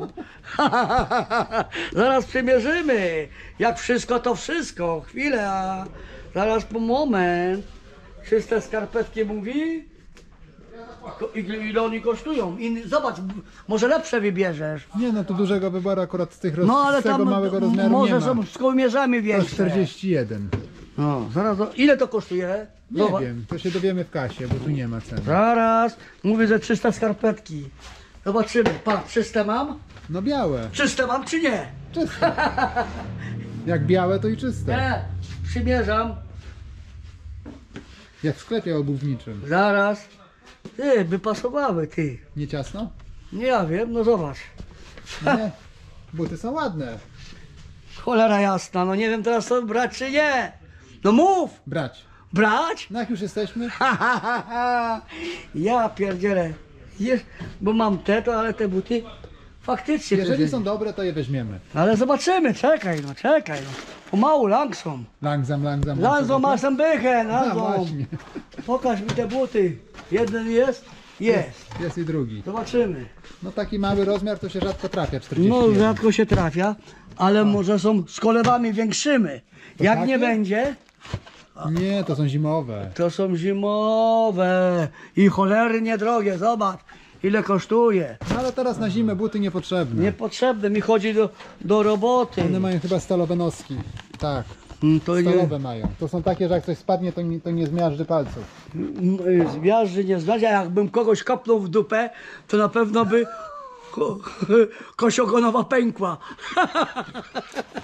Zaraz przymierzymy! Jak wszystko, to wszystko. Chwilę. Zaraz po moment. Czyste skarpetki mówi? Ko- Ile ile oni kosztują? Inny, zobacz, b- może lepsze wybierzesz. Nie no, tu dużego wyboru akurat z tych roz... No ale z tego tam małego m- rozmiaru może nie ma. są z kołmierzami To większe. czterdzieści jeden. No, zaraz, do- ile to kosztuje? Nie Zobacz. wiem, to się dowiemy w kasie, bo tu nie ma ceny. Zaraz, mówię, że trzysta skarpetki. Zobaczymy. Patrz, czyste mam? No białe, Czyste mam czy nie? czyste. Jak białe to i czyste. Nie, przymierzam. Jak w sklepie obuwniczym. Zaraz. Ty, by pasowały, ty. Nie ciasno? Nie, ja wiem, no zobacz. No nie. Buty są ładne. Cholera jasna, no nie wiem teraz co brać czy nie. No mów! Brać. Brać? No jak już jesteśmy? Ha, ha, ha, ha. Ja pierdzielę. Jest, bo mam te, to ale te buty faktycznie. Jeżeli to- są dobre, to je weźmiemy. Ale zobaczymy, czekaj no, czekaj no. Pomału, langsą. Langzam, langzam. Lanzo masz tam bychę, No Lanzo. właśnie. Pokaż mi te buty. Jeden jest? Jest. Jest i drugi. Zobaczymy. No taki mały rozmiar to się rzadko trafia, czterdzieści No jeden. rzadko się trafia, ale może są z kolewami większymi. Jak takie? nie będzie, Nie, to są zimowe. to są zimowe i cholernie drogie. Zobacz, ile kosztuje. No ale teraz na zimę buty niepotrzebne. Niepotrzebne, mi chodzi do, do roboty. One mają chyba stalowe noski. Tak, Mm, To nie, stalowe mają. To są takie, że jak coś spadnie, to nie, to nie zmiażdży palców. mm, zmiażdży, nie zmiażdży, a jakbym kogoś kopnął w dupę, to na pewno by ko, kosiogonowa pękła.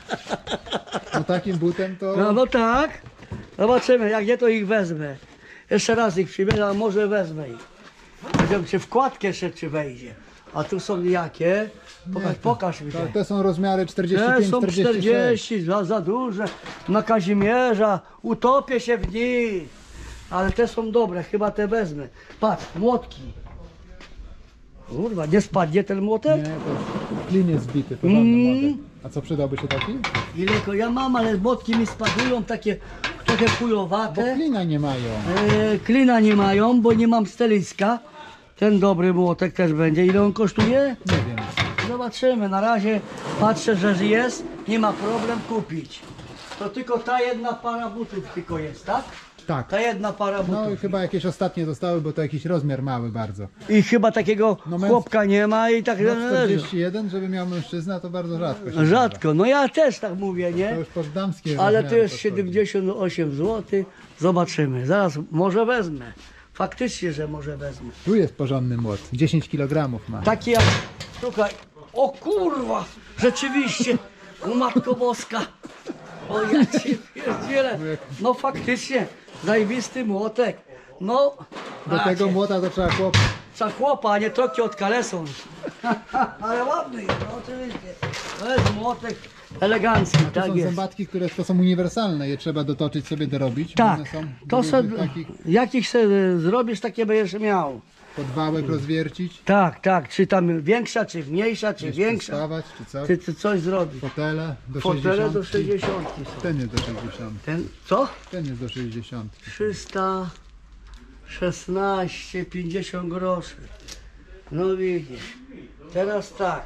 No takim butem to... No, no tak. Zobaczymy, jak nie to ich wezmę. Jeszcze raz ich przybierę, a może wezmę ich. Wiem, czy wkładkę jeszcze czy wejdzie. A tu są jakie? Pokaż, pokaż mi To, te. te są rozmiary czterdzieści Te pięć są czterdzieści sześć. czterdzieści, za, za duże. Na Kazimierza, utopię się w nich. Ale te są dobre, chyba te wezmę. Patrz, młotki. Kurwa, nie spadnie ten młotek? Nie, to klin jest zbity, porządny Mm. model. A co, przydałby się taki? Ileko ja mam, ale młotki mi spadują, takie trochę Bo kujowate. klina nie mają. E, klina nie mają, bo nie mam steliska. Ten dobry młotek też będzie. Ile on kosztuje? Nie wiem. Zobaczymy. Na razie patrzę, że jest. Nie ma problem kupić. To tylko ta jedna para butów tylko jest, tak? Tak. Ta jedna para No i butów. chyba jakieś ostatnie zostały, bo to jakiś rozmiar mały bardzo. I chyba takiego No męs- chłopka nie ma i tak No czterdzieści jeden, żeby miał mężczyzna, to bardzo rzadko się zdarza. rzadko. No ja też tak mówię, To nie? już pod damskie Ale rozmiary to jest podchodzi. siedemdziesiąt osiem złotych. Zobaczymy. Zaraz może wezmę. Faktycznie, że może wezmę. Tu jest porządny młot, dziesięć kilogramów ma. Taki jak, słuchaj, o kurwa, rzeczywiście, o Matko Boska, o ja ci pierdzielę, no faktycznie, zajebisty młotek, no, Do tego macie, młota to trzeba chłop... za chłopa, a nie troki od kaleson, ale ładny jest, no oczywiście, to jest młotek elegancki, To tak są jest. zębatki, które to są uniwersalne, je trzeba dotoczyć sobie, dorobić. Tak, One są to do se, różnych takich jakich sobie zrobisz, takie będziesz miał. podwałek rozwiercić, Tak, tak, czy tam większa, czy mniejsza, czy gdzieś większa, przestawać, czy co. ty, ty coś zrobisz. Fotele do Fotele do sześćdziesiątki. sześćdziesiątki są. Ten jest do sześćdziesiątki. Ten, co? Ten jest do sześćdziesiątki. trzysta szesnaście, pięćdziesiąt groszy. No widzisz, teraz tak,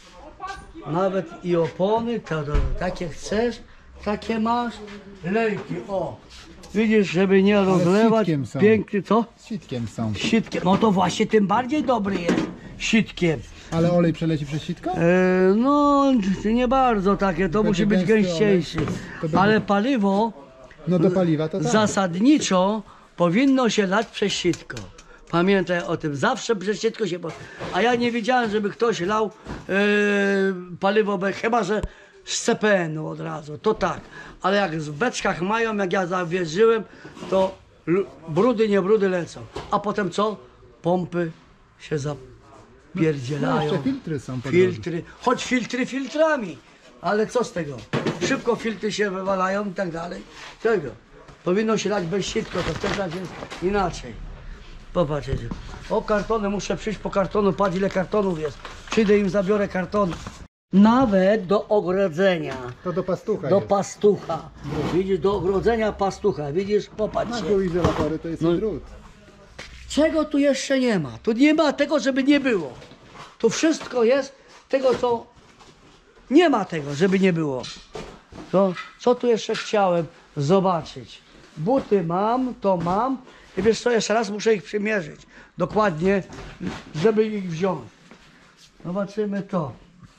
nawet i opony, to, to, takie chcesz, takie masz, lejki, o. Widzisz, żeby nie rozlewać, sitkiem są. piękny, co? Z sitkiem są. Sitkiem, no to właśnie tym bardziej dobry jest, sitkiem. Ale olej przeleci przez sitko? E, no, nie bardzo takie, to Będzie musi być gęsty gęściejszy, olej. To będzie- ale paliwo No do paliwa to tak. zasadniczo powinno się lać przez sitko. Pamiętaj o tym, zawsze przez sitko się... po- A ja nie widziałem, żeby ktoś lał e, paliwo, be- chyba że z C P N-u od razu, to tak. Ale jak w beczkach mają, jak ja zawierzyłem, to l- brudy, nie brudy lecą. A potem co? Pompy się No zapierdzielają. jeszcze filtry są po drodze. Filtry, choć filtry filtrami, ale co z tego? Szybko filtry się wywalają i tak dalej. Czego? Powinno się lać bez sitka, to wtedy tak jest inaczej. Popatrzcie. O, kartony, muszę przyjść po kartonu, patrz ile kartonów jest. Przyjdę im, zabiorę kartony. Nawet do ogrodzenia, To do pastucha do jest. pastucha. Widzisz, do ogrodzenia pastucha, widzisz, Na popatrzcie. pół izolatory to jest No. i drut. Czego tu jeszcze nie ma? Tu nie ma tego, żeby nie było. Tu wszystko jest tego, co... Nie ma tego, żeby nie było. To, co tu jeszcze chciałem zobaczyć? Buty mam, to mam. I wiesz co, jeszcze raz muszę ich przymierzyć. Dokładnie, żeby ich wziąć. Zobaczymy to.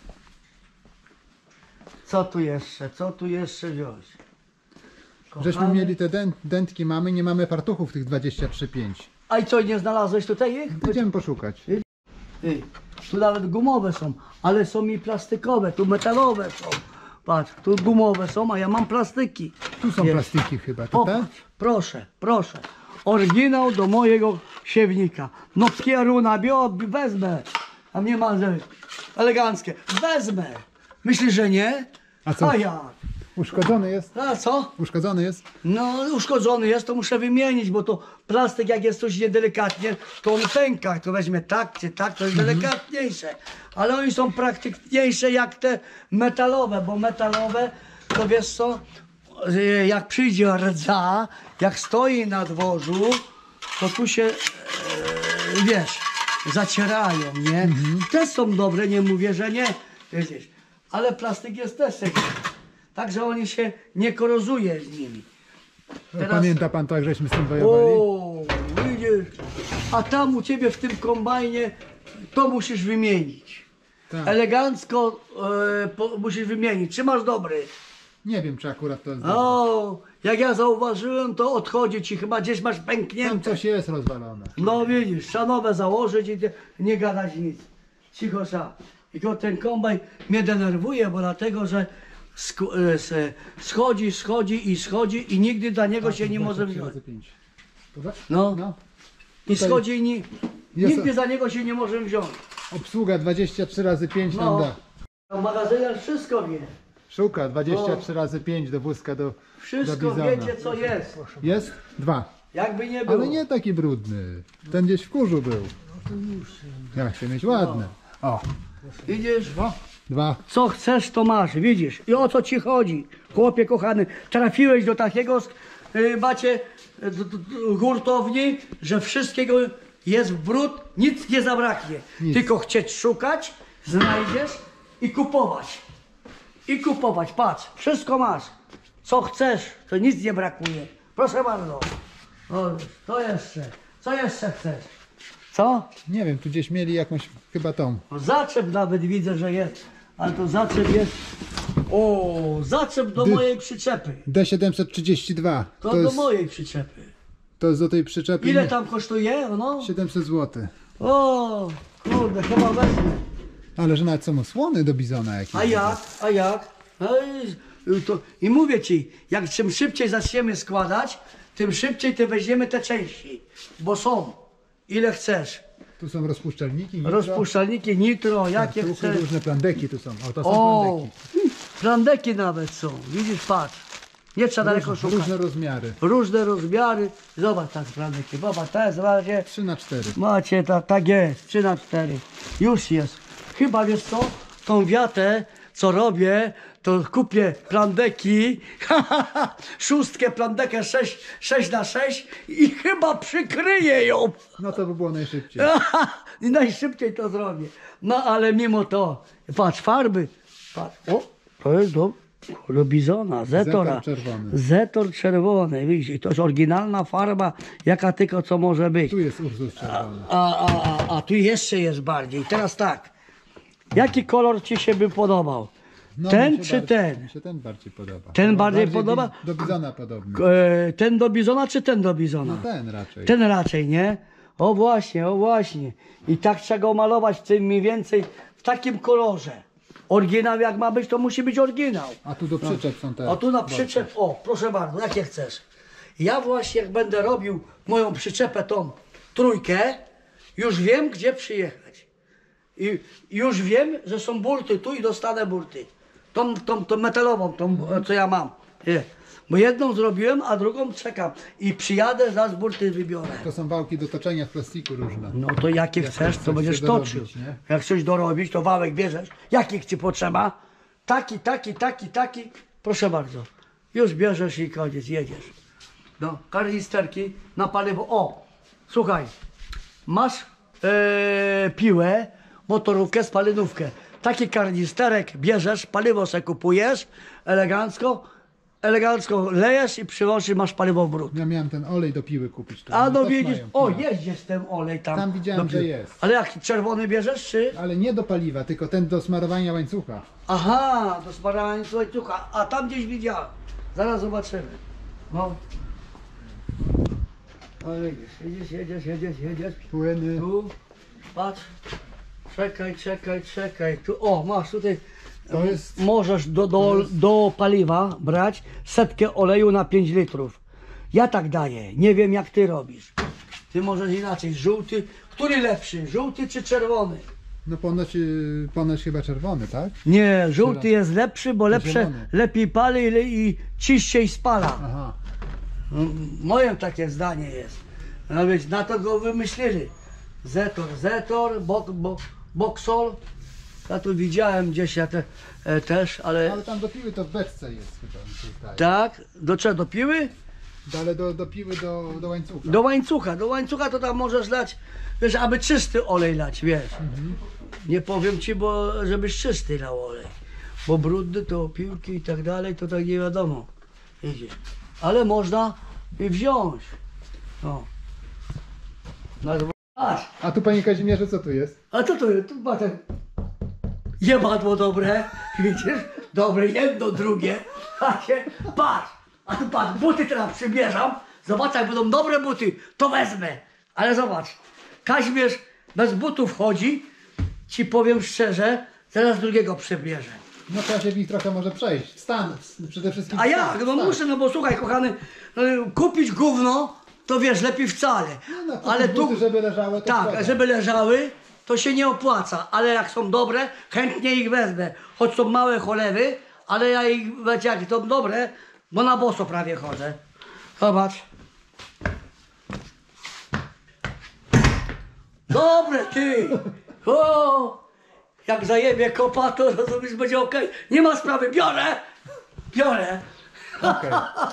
Co tu jeszcze? Co tu jeszcze wziąć? Żeśmy Kochany. mieli te dęt, dętki mamy, nie mamy fartuchów tych dwadzieścia trzy pięć. A i co, nie znalazłeś tutaj ich? Będziemy poszukać. Ty, tu nawet gumowe są, ale są i plastikowe, tu metalowe są. Patrz, tu gumowe są, a ja mam plastyki. Tu są Jest. plastiki chyba, to te? Popatrz, proszę, proszę. Oryginał do mojego siewnika. No runa, bio, wezmę. A mnie ma że eleganckie. Wezmę. Myślisz, że nie? A co? A jak? Uszkodzony jest? A co? Uszkodzony jest? No, uszkodzony jest, to muszę wymienić, bo to plastik, jak jest coś niedelikatnie, to on pęka. To weźmie tak czy tak, to jest delikatniejsze. Ale oni są praktyczniejsze jak te metalowe, bo metalowe, to wiesz co, y, jak przyjdzie rdza, jak stoi na dworzu, to tu się, e, wiesz, zacierają, nie? Te są dobre, nie mówię, że nie, wiesz, ale plastik jest też taki. Także oni się nie korozuje z nimi. Teraz- Pamięta pan to, jak żeśmy z tym wojowali? O, widzisz, a tam u ciebie w tym kombajnie to musisz wymienić. Tak. Elegancko e, po, musisz wymienić. Czy masz dobry? Nie wiem, czy akurat to jest dobre. O, jak ja zauważyłem, to odchodzi ci, chyba gdzieś masz Tam pęknięte. coś jest rozwalone. No widzisz, trzeba nowe założyć i ty- nie gadać nic. Cicho trzeba. Tylko ten kombajn mnie denerwuje, bo dlatego, że sk- e, se- schodzi, schodzi i schodzi i nigdy dla niego się nie może dwadzieścia trzy wziąć. razy pięć. No. no. I Tutaj schodzi i ni, jest- nigdy za niego się nie możemy wziąć. Obsługa dwadzieścia trzy razy pięć No. nam da. A magazyniarz wszystko wie. Szuka dwadzieścia trzy razy pięć do wózka do, do Wszystko bizona. wiecie co jest. Jest? Dwa. Jakby nie było. Ale nie taki brudny. Ten gdzieś w kurzu był. Ja chcę mieć ładne. O, Widzisz? dwa. Co chcesz, to masz, widzisz. I o co ci chodzi? Chłopie kochany, trafiłeś do takiego yy, macie y, d- d- hurtowni, że wszystkiego jest w brud, nic nie zabraknie. Nic. Tylko chcieć szukać, znajdziesz i kupować. I kupować, patrz, wszystko masz. Co chcesz, to nic nie brakuje. Proszę bardzo. O, to jeszcze. Co jeszcze chcesz? Co? Nie wiem, tu gdzieś mieli jakąś chyba tą. No zaczep nawet widzę, że jest. Ale to zaczep jest. O, zaczep do Dy- mojej przyczepy. D siedemset trzydzieści dwa. To, To do jest, mojej przyczepy. to jest do tej przyczepy. Ile nie- tam kosztuje ono? siedemset złotych. O, kurde, chyba wezmę. Ale że nawet są osłony do bizona jakieś. A jak? A jak? No i, to, I mówię ci, jak czym szybciej zaczniemy składać, tym szybciej te weźmiemy te części. Bo są. Ile chcesz. Tu są rozpuszczalniki, nitro, Rozpuszczalniki, nitro, jakie tuchy, chcesz. różne plandeki tu są. O, to są O, plandeki. plandeki nawet są. Widzisz, patrz. Nie trzeba daleko Różne, szukać. różne rozmiary. Różne rozmiary. Zobacz tak plandeki. Zobacz, to jest, zobaczcie. trzy na cztery. Macie, tak, tak jest. trzy na cztery. Już jest. Chyba, wiesz co, tą wiatę, co robię, to kupię plandeki, szóstkę plandekę sześć na sześć i chyba przykryję ją. No to by było najszybciej. I najszybciej to zrobię. No ale mimo to, patrz, farby. Patrz. O, to jest do, do bizona, Zetora. Zetor czerwony. Zetor czerwony, widzisz, i to jest oryginalna farba, jaka tylko co może być. Tu jest Ursus czerwony. A, a, a, a tu jeszcze jest bardziej. Teraz tak. Jaki kolor ci się by podobał? No, ten mi się czy bardziej, ten? Mi się ten bardziej podoba. Ten No, bardziej podoba? Do bizona podobny. E, ten do bizona czy ten do bizona? No ten raczej. Ten raczej, nie? O właśnie, o właśnie. I tak trzeba go malować w tym mniej więcej w takim kolorze. Oryginał jak ma być, to musi być oryginał. A tu do przyczep są te. A tu na worki. przyczep, o, proszę bardzo, jakie chcesz. Ja właśnie jak będę robił moją przyczepę, tą trójkę, już wiem, gdzie przyjechać. I już wiem, że są burty tu i dostanę burty. Tą, tą, tą metalową, tą, co ja mam. Nie. Bo jedną zrobiłem, a drugą czekam. I przyjadę, zaraz burty wybiorę. To są wałki do toczenia w plastiku różne. No to jakie chcesz, to chcesz będziesz się toczył. dorobić, nie? Jak chcesz dorobić, to wałek bierzesz. Jakich ci potrzeba? Taki, taki, taki, taki. Proszę bardzo. Już bierzesz i koniec, jedziesz. No, kanisterki na paliwo. O, słuchaj, masz e, piłę, motorówkę, spalinówkę. Taki karnisterek bierzesz, paliwo se kupujesz, elegancko, elegancko lejesz i przywozisz, masz paliwo w brud. Ja miałem ten olej do piły kupić. Tu. A no też widzisz, mają. o No. jeździsz ten olej tam. Tam widziałem, do pił- że jest. Ale jak czerwony bierzesz, czy? Ale nie do paliwa, tylko ten do smarowania łańcucha. Aha, do smarowania łańcucha, a tam gdzieś widziałem. Zaraz zobaczymy. No. O, jedziesz, jedziesz, jedziesz, jedziesz, jedziesz. Płyny. Tu, patrz. Czekaj, czekaj, czekaj. Tu, o, masz tutaj. To jest- Możesz do, do, do paliwa brać setkę oleju na pięć litrów. Ja tak daję. Nie wiem jak ty robisz. Ty możesz inaczej. Żółty. Który lepszy? Żółty czy czerwony? No ponoć, yy, ponoć chyba czerwony, tak? Nie, żółty Zielony. jest lepszy, bo lepsze, Zielony. lepiej pali i, i ciściej spala. Aha. M- Moje takie zdanie jest. No więc na to go wymyślili. Zetor, Zetor, bok, bo, Boxol. Ja tu widziałem gdzieś ja te, e, też, ale Ale tam do piły to w beczce jest chyba, mi się zdaje. tak, do czego? Do piły? Ale do, do piły do, do łańcucha. Do łańcucha. Do łańcucha to tam możesz lać, wiesz, aby czysty olej lać, wiesz. Nie powiem ci, bo żebyś czysty lał olej. Bo brudny to piłki i tak dalej, to tak nie wiadomo. Idzie. Ale można i wziąć. No. No, patrz. A tu panie Kazimierzu, co tu jest? A co to jest? Tu ma ten jebadło dobre, widzisz? Dobre, jedno, drugie. A się, patrz, a tu patrz, buty teraz przybierzam. Zobacz, jak będą dobre buty, to wezmę. Ale zobacz, Kazimierz bez butów chodzi, ci powiem szczerze, zaraz drugiego przybierze. No trzeba się w nich trochę może przejść. Stan, przede wszystkim A stan, jak? No stan. muszę, no bo słuchaj, kochany, no, kupić gówno to wiesz, lepiej wcale. No, to Ale te tu, buty, żeby leżały, to tak, szkoda. żeby leżały, to się nie opłaca, ale jak są dobre, chętnie ich wezmę. Choć są małe cholewy, ale ja ich, wiecie, jak są dobre, bo na boso prawie chodzę. Zobacz. Dobre, ty! O! Jak zajebie kopa, to rozumiesz, będzie okej. Nie ma sprawy, biorę! Biorę! Okej.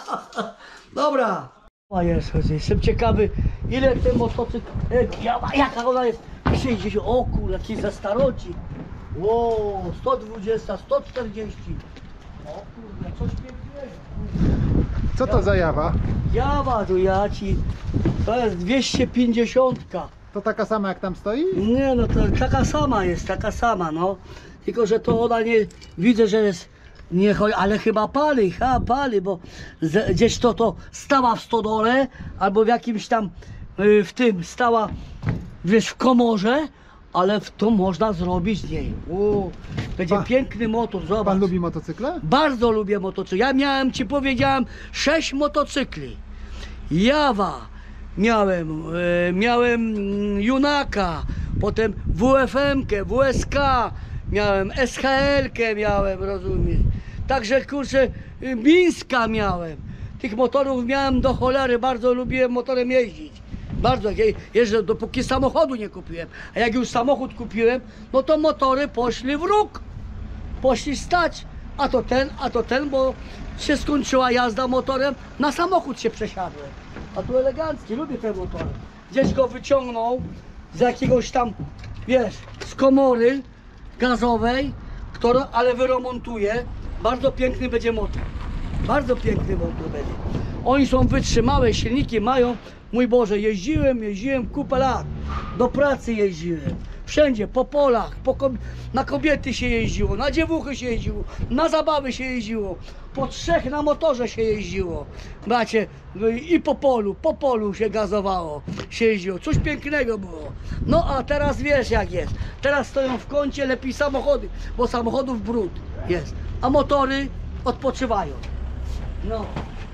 Dobra. A jest, jestem ciekawy, ile ten motocykl, jak, jaka ona jest, sześćdziesiąt, o kurde, jaki za staroci. Ło, sto dwadzieścia, sto czterdzieści. O kurde, coś pięknego. Co to za jawa? Jawa tu ja ci, to jest dwieście pięćdziesiąt. To taka sama jak tam stoi? Nie no, to taka sama jest, taka sama no. Tylko, że to ona nie, widzę, że jest, nie chodzi, ale chyba pali, ha, pali, bo z, gdzieś to, to stała w stodole, albo w jakimś tam, y, w tym, stała, wiesz, w komorze, ale w to można zrobić z niej. U, będzie Pa- piękny motor, zobacz. Pan lubi motocykle? Bardzo lubię motocykl. Ja miałem, ci powiedziałem, sześć motocykli. Jawa miałem, e, miałem mm, Junaka, potem W F M-kę, W S K, miałem S H L-kę miałem, rozumiesz. Także kurczę, y, Mińska miałem. Tych motorów miałem do cholery, bardzo lubiłem motorem jeździć. Bardzo, je- jeżdżę dopóki samochodu nie kupiłem. A jak już samochód kupiłem, no to motory poszli w róg. Poszli stać, a to ten, a to ten, bo się skończyła jazda motorem, na samochód się przesiadłem. A tu elegancki, lubię ten motor. Gdzieś go wyciągnął z jakiegoś tam, wiesz, z komory gazowej, którą, ale wyremontuję. Bardzo piękny będzie motor. Bardzo piękny motor będzie. Oni są wytrzymałe, silniki mają. Mój Boże, jeździłem, jeździłem kupę lat. Do pracy jeździłem. Wszędzie, po polach, po kob na kobiety się jeździło, na dziewuchy się jeździło, na zabawy się jeździło, po trzech na motorze się jeździło. Macie, i po polu, po polu się gazowało, się jeździło. Coś pięknego było. No a teraz wiesz jak jest. Teraz stoją w kącie lepiej samochody, bo samochodów brud jest. A motory odpoczywają. No.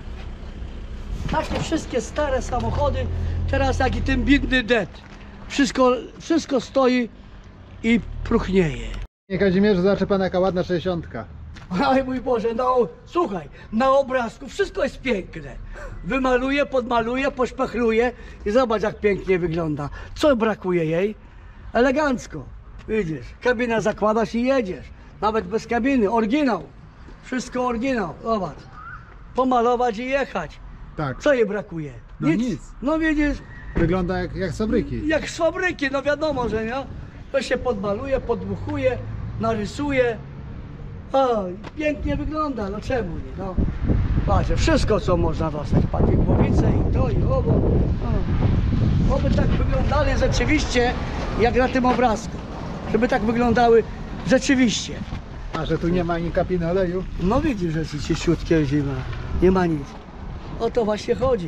Takie wszystkie stare samochody, teraz jak i ten biedny det. Wszystko, wszystko stoi i próchnieje. Nie, Kazimierzu, zobaczy pan jaka ładna sześćdziesiątka. Aj mój Boże, no słuchaj, na obrazku wszystko jest piękne. Wymaluję, podmaluję, poszpachluję i zobacz jak pięknie wygląda. Co brakuje jej? Elegancko. Widzisz, kabinę zakładasz i jedziesz. Nawet bez kabiny, oryginał. Wszystko oryginał, zobacz. Pomalować i jechać. Tak, Co jej brakuje? No nic. No widzisz, wygląda jak, jak z fabryki. jak z fabryki, no wiadomo, że nie? To się podmaluje, podmuchuje, narysuje. O, pięknie wygląda, no czemu nie? No. Patrzcie, wszystko co można dostać, patrzcie, głowice i to i owo. O. Oby tak wyglądały rzeczywiście, jak na tym obrazku. Żeby tak wyglądały rzeczywiście. A że tu nie ma ani kapiny oleju? No widzisz, że jest ciściutkie zima. Nie ma nic. O to właśnie chodzi.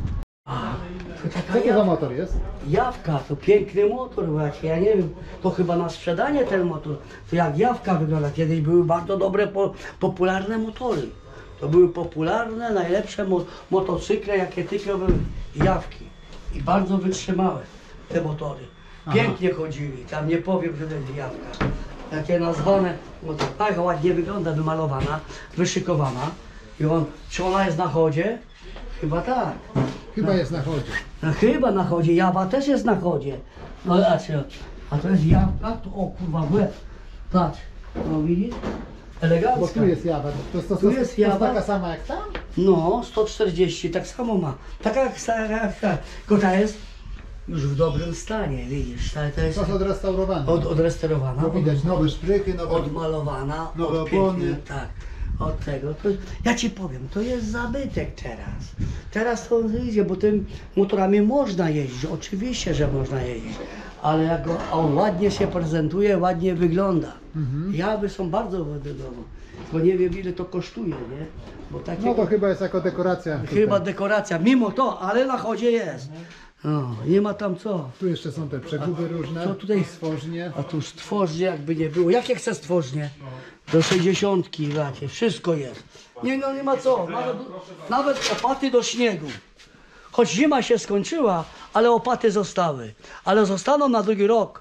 Co to za motor jest? Jawka, to piękny motor właśnie, ja nie wiem, to chyba na sprzedanie ten motor, to jak Jawka wygląda, kiedyś były bardzo dobre, po, popularne motory, to były popularne, najlepsze mo motocykle, jakie tylko były, Jawki i bardzo wytrzymałe te motory, pięknie chodzili, tam nie powiem, że to jest Jawka, takie nazwane, no to tak ładnie wygląda, wymalowana, wyszykowana i on, czy ona jest na chodzie? Chyba tak. Chyba jest na chodzie. No chyba na chodzie, Jawa też jest na chodzie. No a co? A to jest Jawka, to o kurwa w łeb. Patrz, no widzisz? Elegancka. Bo tu jest jawa. To, to, to, Tu to, jest to jest jawa. taka sama jak tam? No, sto czterdzieści, tak samo ma. Taka jak ta, tylko ta jest już w dobrym stanie, widzisz? Ta, to jest To jest odrestaurowane. od, odrestaurowana, Bo widać nowe szprychy, nowe... odmalowana, nowe od pięknie, opony. tak. Od tego, to, ja ci powiem, to jest zabytek teraz. Teraz to idzie, bo tym motorami można jeździć, oczywiście, że można jeździć, ale jak go, on ładnie się prezentuje, ładnie wygląda. Mhm. Jawy są bardzo ładne domu, bo nie wiem ile to kosztuje, nie? Bo takie, No to chyba jest jako dekoracja. tutaj. chyba dekoracja, mimo to, ale na chodzie jest. No, nie ma tam co. Tu jeszcze są te przeguby różne. co tutaj- Stworznie. A tu stworznie jakby nie było. Jakie chce stworznie? Do sześćdziesiątki macie, wszystko jest. Nie no nie ma co, nawet, nawet opaty do śniegu. choć zima się skończyła, ale opaty zostały. Ale zostaną na drugi rok.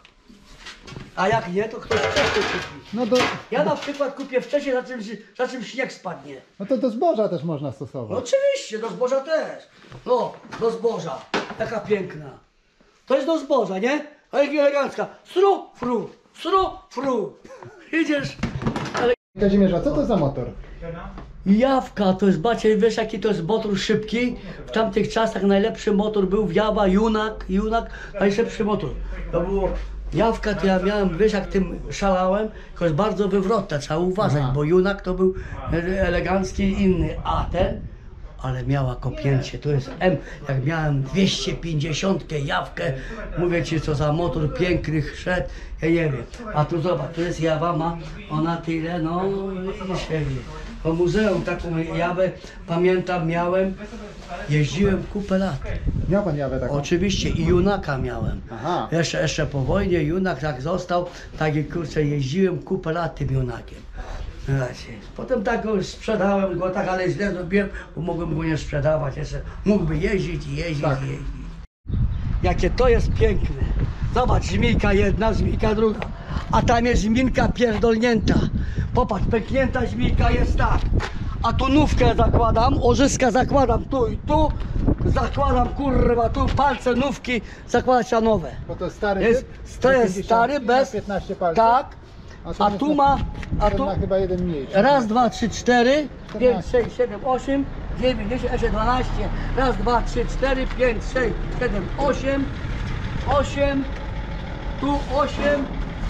A jak nie, to ktoś wcześniej kupi. No, do, Ja na przykład kupię wcześniej, za czym, za czym śnieg spadnie. no to do zboża też można No stosować. oczywiście, do zboża też. No, do zboża. Taka piękna. To jest do zboża, nie? A jak elegancka. Sru, fru, sru, fru. Idziesz. Kazimierza, co to za motor? Jawka to jest, bacie, wiesz jaki to jest motor szybki? W tamtych czasach najlepszy motor był Jawa, Junak, Junak, najszybszy motor. To było, Jawka to ja miałem, wiesz jak tym szalałem? To jest bardzo wywrotne, trzeba uważać, Aha. bo Junak to był elegancki inny, a ten, ale miała kopięcie, to jest M, jak miałem dwieście pięćdziesiąt Jawkę, mówię ci co za motor piękny szedł, ja nie wiem, a tu zobacz, to jest Jawa, ma ona tyle, no widzisz, ja wiem. Po muzeum taką Jawę, pamiętam, miałem, jeździłem kupę lat. Miał pan Jawę taką? Oczywiście i Junaka miałem. Aha. Jeszcze, jeszcze po wojnie Junak tak został, tak i kurczę, jeździłem kupę lat tym Junakiem. Znaczy, potem tak go sprzedałem go, tak ale źle zrobiłem, bo mogłem go nie sprzedawać, jeszcze mógłby jeździć i jeździć Tak. i jeździć. Jakie to jest piękne. Zobacz, żmijka jedna, żmijka druga, a tam jest żminka pierdolnięta. Popatrz, pęknięta żmijka jest tak, a tu nówkę zakładam, ożyska zakładam tu i tu, zakładam kurwa, tu palce nówki, zakładać na nowe. Bo to stary Jest, typ? to jest pięćdziesiąt stary, bez, piętnaście palców? tak, to a jest tu na- ma, a ten tu, ma chyba jeden mniejszy. raz, dwa, trzy, cztery, pięć, czternaście. sześć, siedem, osiem, dziewięć, dziesięć, jeszcze dwanaście, raz, dwa, trzy, cztery, pięć, sześć, siedem, osiem, osiem, tu osiem,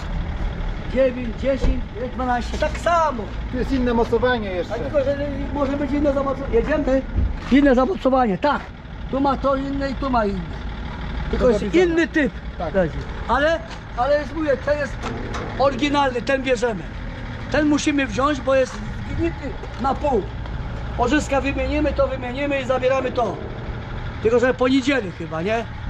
dziewięć, dziesięć, dwanaście, tak samo. Tu jest inne mocowanie A jeszcze. tylko, że może być inne zamocowanie. Jedziemy? Inne zamocowanie, tak. Tu ma to inne i tu ma inne. Tylko To jest zabijamy. inny typ. Tak. Ale, ale jest, mówię, ten jest oryginalny, ten bierzemy. Ten musimy wziąć, bo jest zgnity na pół. Ożyska wymienimy, to wymienimy i zabieramy to. Tylko, że po niedzieli chyba, nie?